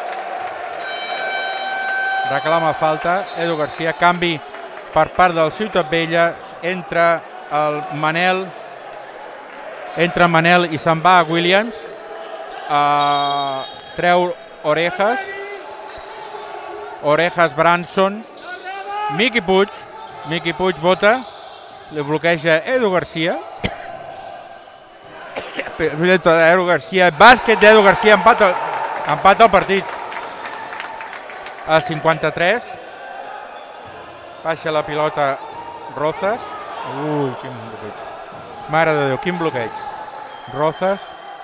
Reclama falta. Edu Garcia. Canvi per part del Ciutat Vella. Entra el Manel. Entra Manel i se'n va a Williams. Uh, treu Orejas. Orejas, Branson. Miqui Puig. Miqui Puig vota. Li bloqueja Edu Garcia. Edu Garcia. Bàsquet d'Edu Garcia. Empat el, empat el partit. A cinquanta-tres. Baixa la pilota Rozas. Ui, quin bloqueig. Mare de Déu, quin bloqueig. Rozas.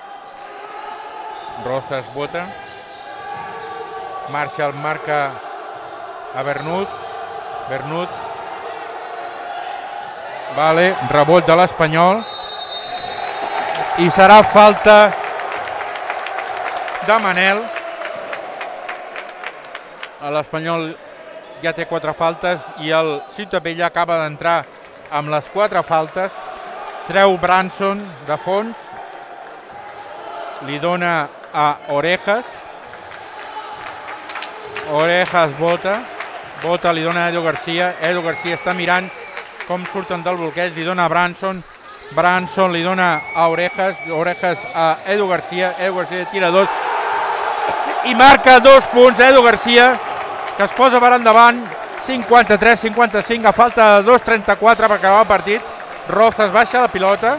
Rozas vota. Marshall marca a Bernut. Bernut. Vale, rebot de l'Espanyol. I serà falta de Manel. L'Espanyol ja té quatre faltes i el Ciutat Vella acaba d'entrar amb les quatre faltes. Treu Branson de fons. Li dona a Orejas. Orejas vota. Vota, li dona a Edu Garcia. Edu Garcia està mirant com surten del bloqueig. Li dona a Branson. Branson li dona a Orejas. Orejas a Edu Garcia. Edu Garcia tira dos. I marca dos punts Edu Garcia, que es posa per endavant. cinquanta-tres cinquanta-cinc, a falta de dos trenta-quatre per acabar el partit. Rozas baixa la pilota.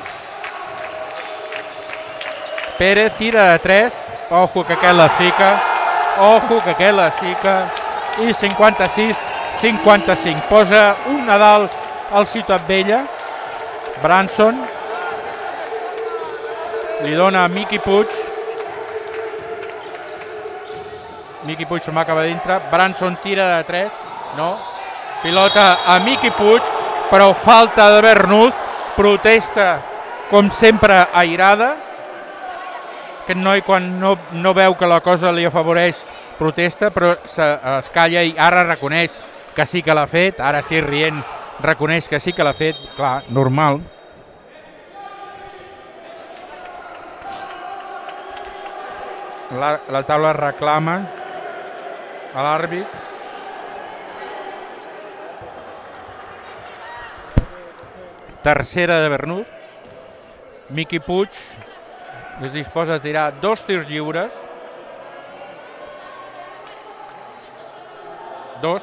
Pérez tira de tres. Ojo que aquest les fica. Ojo que aquest les fica. I cinquanta-sis cinquanta-cinc. Posa un a dalt al Ciutat Vella. Branson. Li dona a Miqui Puig. Miqui Puig se'n va acabar dintre. Branson tira de tres. No. Pilota a Miqui Puig, però falta de Bernut. Protesta, com sempre, airada. Aquest noi, quan no, no veu que la cosa li afavoreix, protesta, però se, es calla i ara reconeix que sí que l'ha fet. Ara sí, rient, reconeix que sí que l'ha fet. Clar, normal. La, la taula reclama a l'àrbit. Tercera de Bernut. Miqui Puig es disposa a tirar dos tirs lliures. Dos.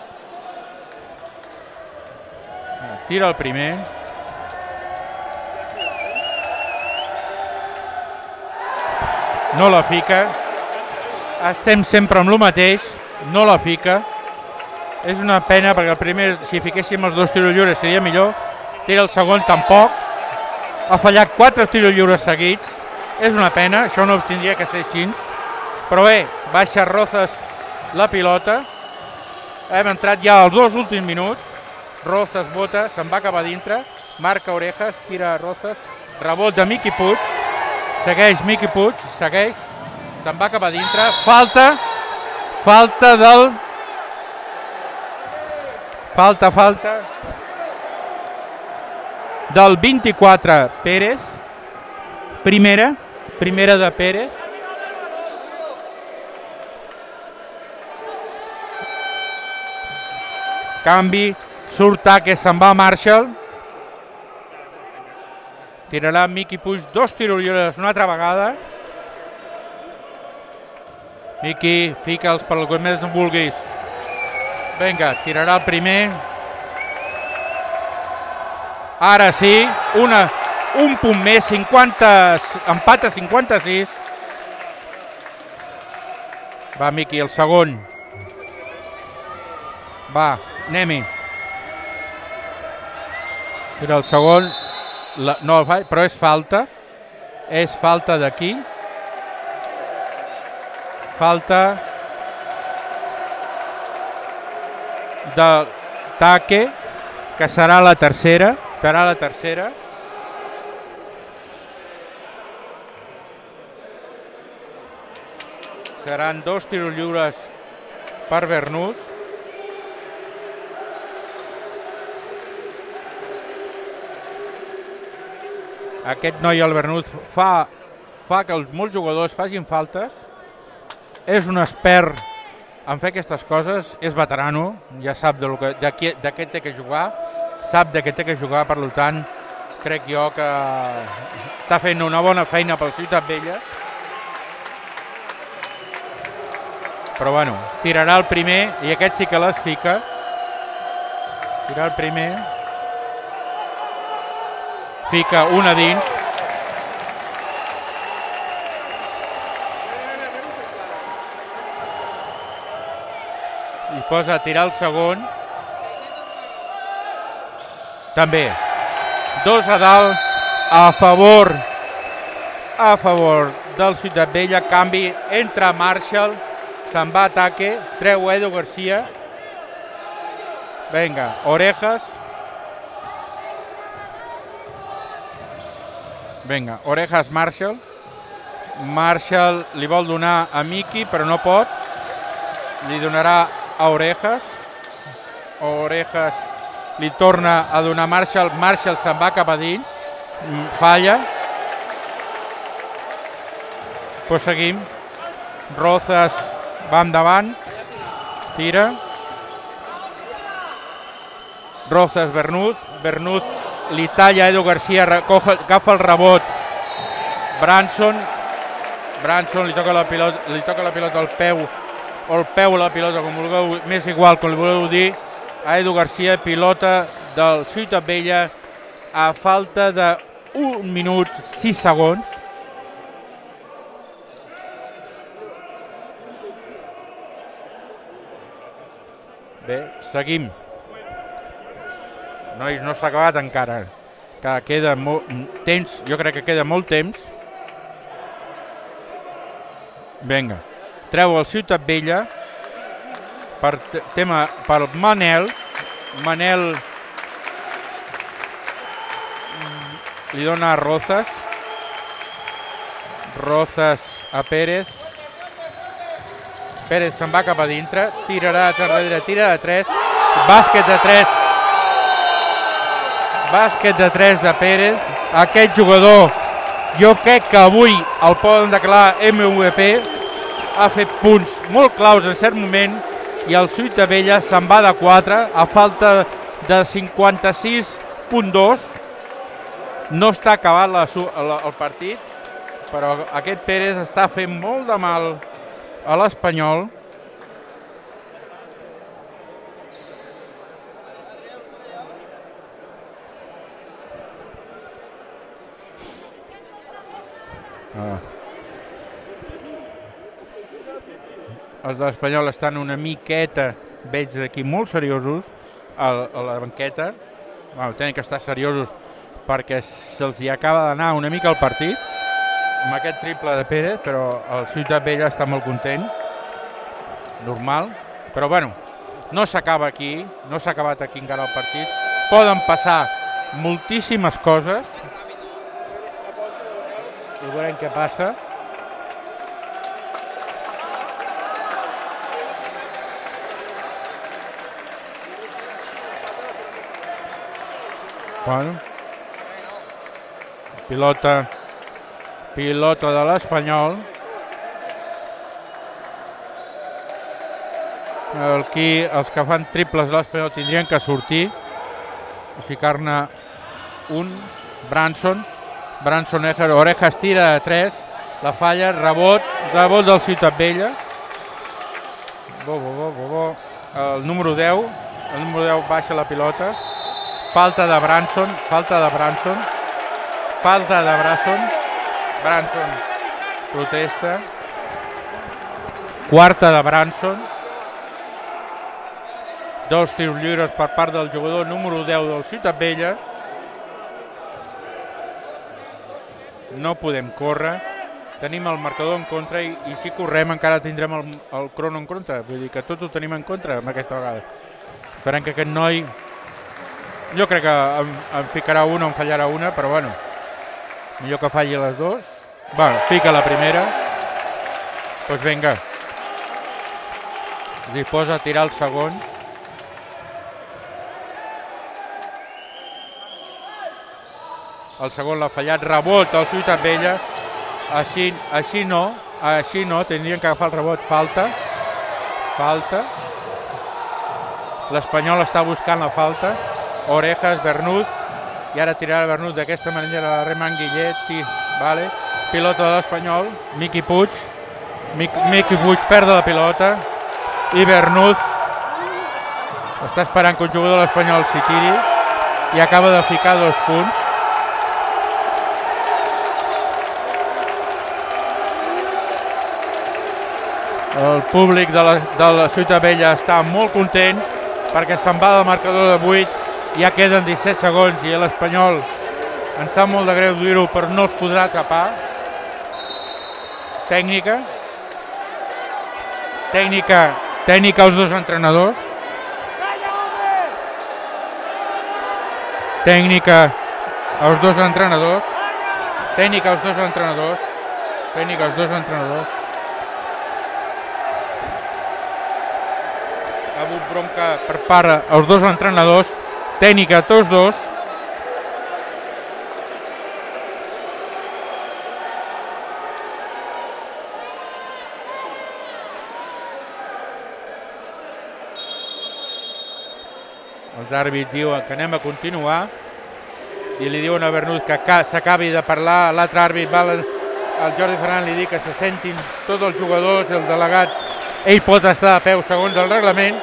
Tira el primer. No la fica. Estem sempre amb el mateix. No la fica. És una pena perquè el primer, si fiquéssim els dos tiros lliures seria millor. Tira el segon, tampoc. Ha fallat quatre tiros lliures seguits. És una pena, això no tindria que ser així. Però bé, baixa Rozas la pilota. Hem entrat ja als dos últims minuts. Rozas vota, se'n va cap a dintre. Marca Orejas, tira Rozas. Rebot de Miqui Puig. Segueix Miqui Puig, segueix. Se'n va cap a dintre. Falta. Falta del... Falta, falta. Del vint-i-quatre, Pérez. Primera. Primera de Pérez. Canvi. Surt que se'n va Marshall. Tirarà Miqui Puig dos tiros lliures una altra vegada. Miqui, fica'ls per el que més en vulguis. Vinga, tirarà el primer. Ara sí, una, un punt més, cinquanta, empat a cinquanta-sis. Va, Miqui, el segon. Va, anem-hi. Mira, el segon, la, no el faig, però és falta. És falta d'aquí. Falta de Take, que serà la tercera. Serà la tercera. Seran dos tiros lliures per Bernut. Aquest noi, el Bernut, fa, fa que els molts jugadors facin faltes. És un expert en fer aquestes coses, és veterano, ja sap de, lo que, de, què, de què té que jugar, sap de què té que jugar, per tant, crec jo que està fent una bona feina pel Ciutat Vella. Però bueno, tirarà el primer i aquest sí que les fica. Tirarà el primer. Fica una dins. I posa a tirar el segon. També. Dos a dalt a favor a favor del Ciutat Vella. Canvi, entra Marshall. Se'n va a Take, treu Edu Garcia. Vinga, Orejas. Vinga, Orejas Marshall. Marshall li vol donar a Miqui, però no pot. Li donarà a Orejas. Orejas li torna a donar a Marshall. Marshall se'n va cap a dins. Falla. Pues seguim. Rozas va endavant, tira. Rozas, Bernut. Bernut li talla a Edu Garcia, agafa el rebot. Branson. Branson li toca la pilota, li toca la pilota al peu, o el peu a la pilota, com vulgueu, m'és igual, com li voleu dir, a Edu Garcia, pilota del Ciutat Vella a falta d'un minut, sis segons. Bé, seguim. Nois, no s'ha acabat encara. Que queda molt temps, jo crec que queda molt temps. Vinga. Treu el Ciutat Vella per tema per Manel. Manel li dona a Rozas. Rozas a Pérez. Pérez se'n va cap a dintre, tirarà a darrere, tira de tres, bàsquet de tres, bàsquet de tres de Pérez. Aquest jugador, jo crec que avui el poden declarar M V P, ha fet punts molt claus en cert moment i el Ciutat Vella se'n va de quatre a falta de cinquanta-sis punt dos. No està acabat la, la, el partit, però aquest Pérez està fent molt de mal a l'Espanyol. Ah. Els de l'Espanyol estan una miqueta, veig aquí, molt seriosos a, a la banqueta. Bueno, tenen que estar seriosos perquè se'ls hi acaba d'anar una mica el partit amb aquest triple de Pérez, però el Ciutat Vella està molt content, normal, però bueno, no s'acaba aquí, no s'ha acabat aquí encara el partit, poden passar moltíssimes coses i veurem què passa. Bueno, pilota Pilota de l'Espanyol. Aquí els que fan triples de l'Espanyol tindrien que sortir i ficar-ne un. Branson. Branson Orejas tira de tres. La falla, rebot, rebot del Ciutat Vella. Bo, bo, bo, bo, bo. El número deu. El número deu baixa la pilota. falta de Branson, falta de Branson, falta de Branson, Branson protesta, quarta de Branson, dos tirs lliures per part del jugador número deu del Ciutat Vella, no podem córrer, tenim el marcador en contra i, i si correm encara tindrem el, el crono en contra, vull dir que tot ho tenim en contra amb aquesta vegada. Esperem que aquest noi, jo crec que em, em ficarà una o em fallarà una, però bueno, millor que falli les dues. Bueno, fica la primera, doncs vinga, es disposa a tirar el segon. El segon l'ha fallat, rebot al Ciutat Vella, així, així no, així no, tindrien que agafar el rebot, falta, falta, l'Espanyol està buscant la falta, Orejas, Bernut, i ara tirarà Bernut d'aquesta manera, la remant Guilletti, vale, pilota de l'Espanyol, Miqui Puig, Miqui Puig perd la pilota, i Bernut està esperant que un jugador de l'Espanyol s'hi tiri, i acaba de ficar dos punts. El públic de la, de la Ciutat Vella està molt content perquè se'n va del marcador de vuit, ja queden disset segons i l'Espanyol, em sap molt de greu dir-ho, però no es podrà tapar. Tècnica. Tècnica, tècnica als dos entrenadors. Tècnica als dos entrenadors. Tècnica als dos entrenadors. Tècnica als dos entrenadors. Ha hagut bronca per part als dos entrenadors, tècnica a tots dos. Els àrbits diuen que anem a continuar i li diuen a Bernut que s'acabi de parlar. L'altre àrbit va al Jordi Ferran, li diu que se sentin tots els jugadors, el delegat, ell pot estar de peu segons el reglament.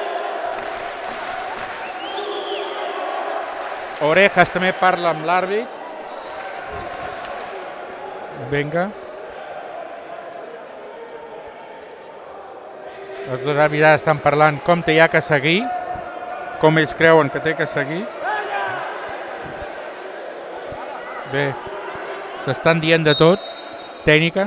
Orejas també parla amb l'àrbit. Vinga. Els dos àrbits estan parlant com hi ha que seguir, com ells creuen que té que seguir. Bé, s'estan dient de tot. Tècnica.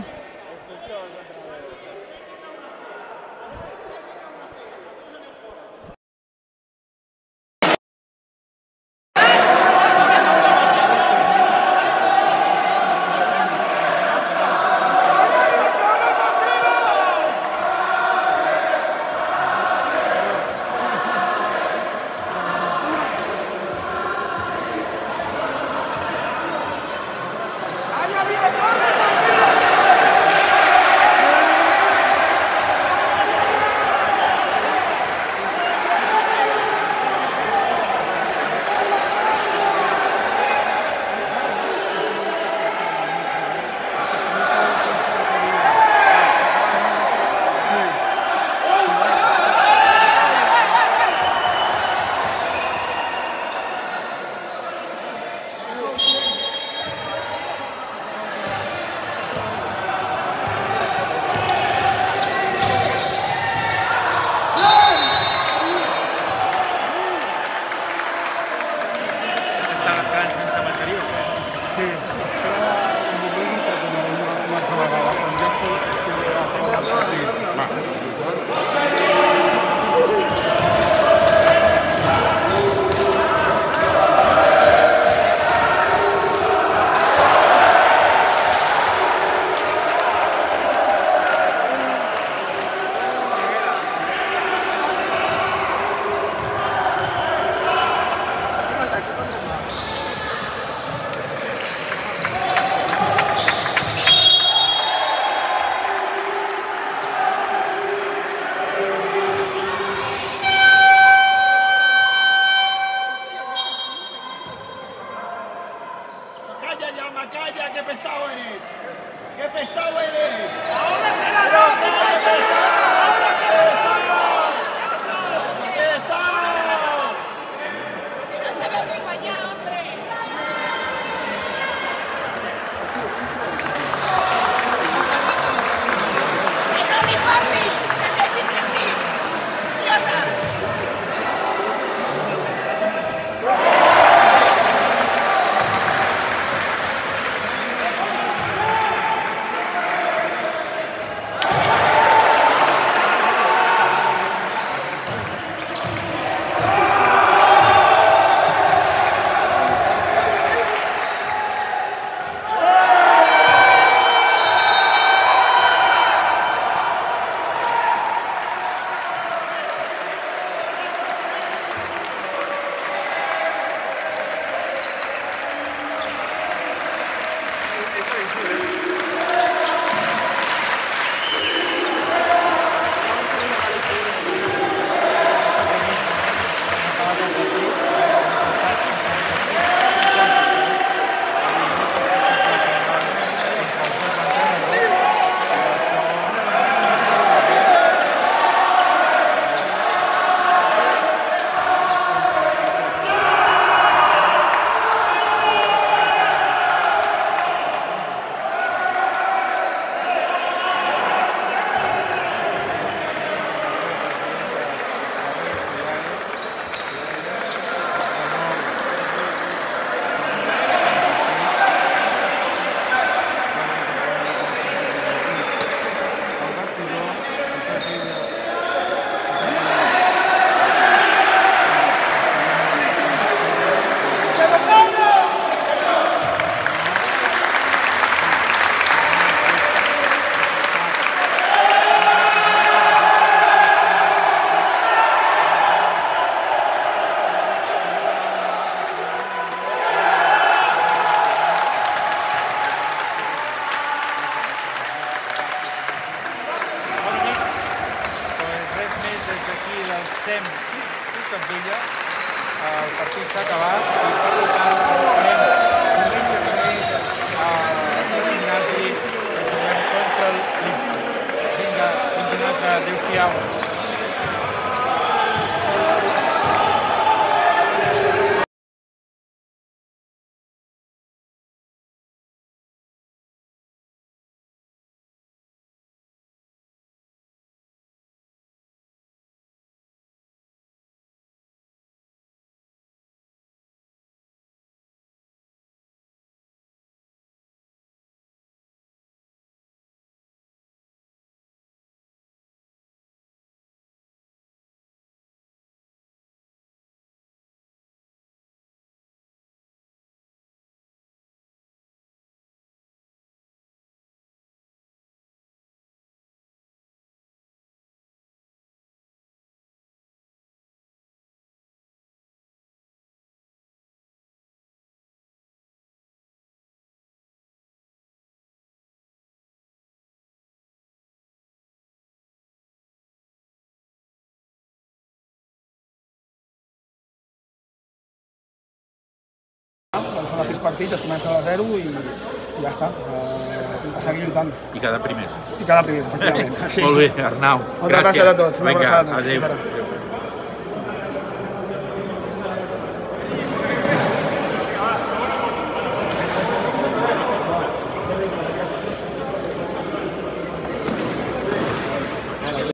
Pesado. són els sis partits, es comença de zero i, i ja està, uh, a seguir lluitant. I cada primers. I cada primer, efectivament. Molt bé, Arnau. Moltes gràcies a tots. Una Vinga, abraçada a tots. adéu.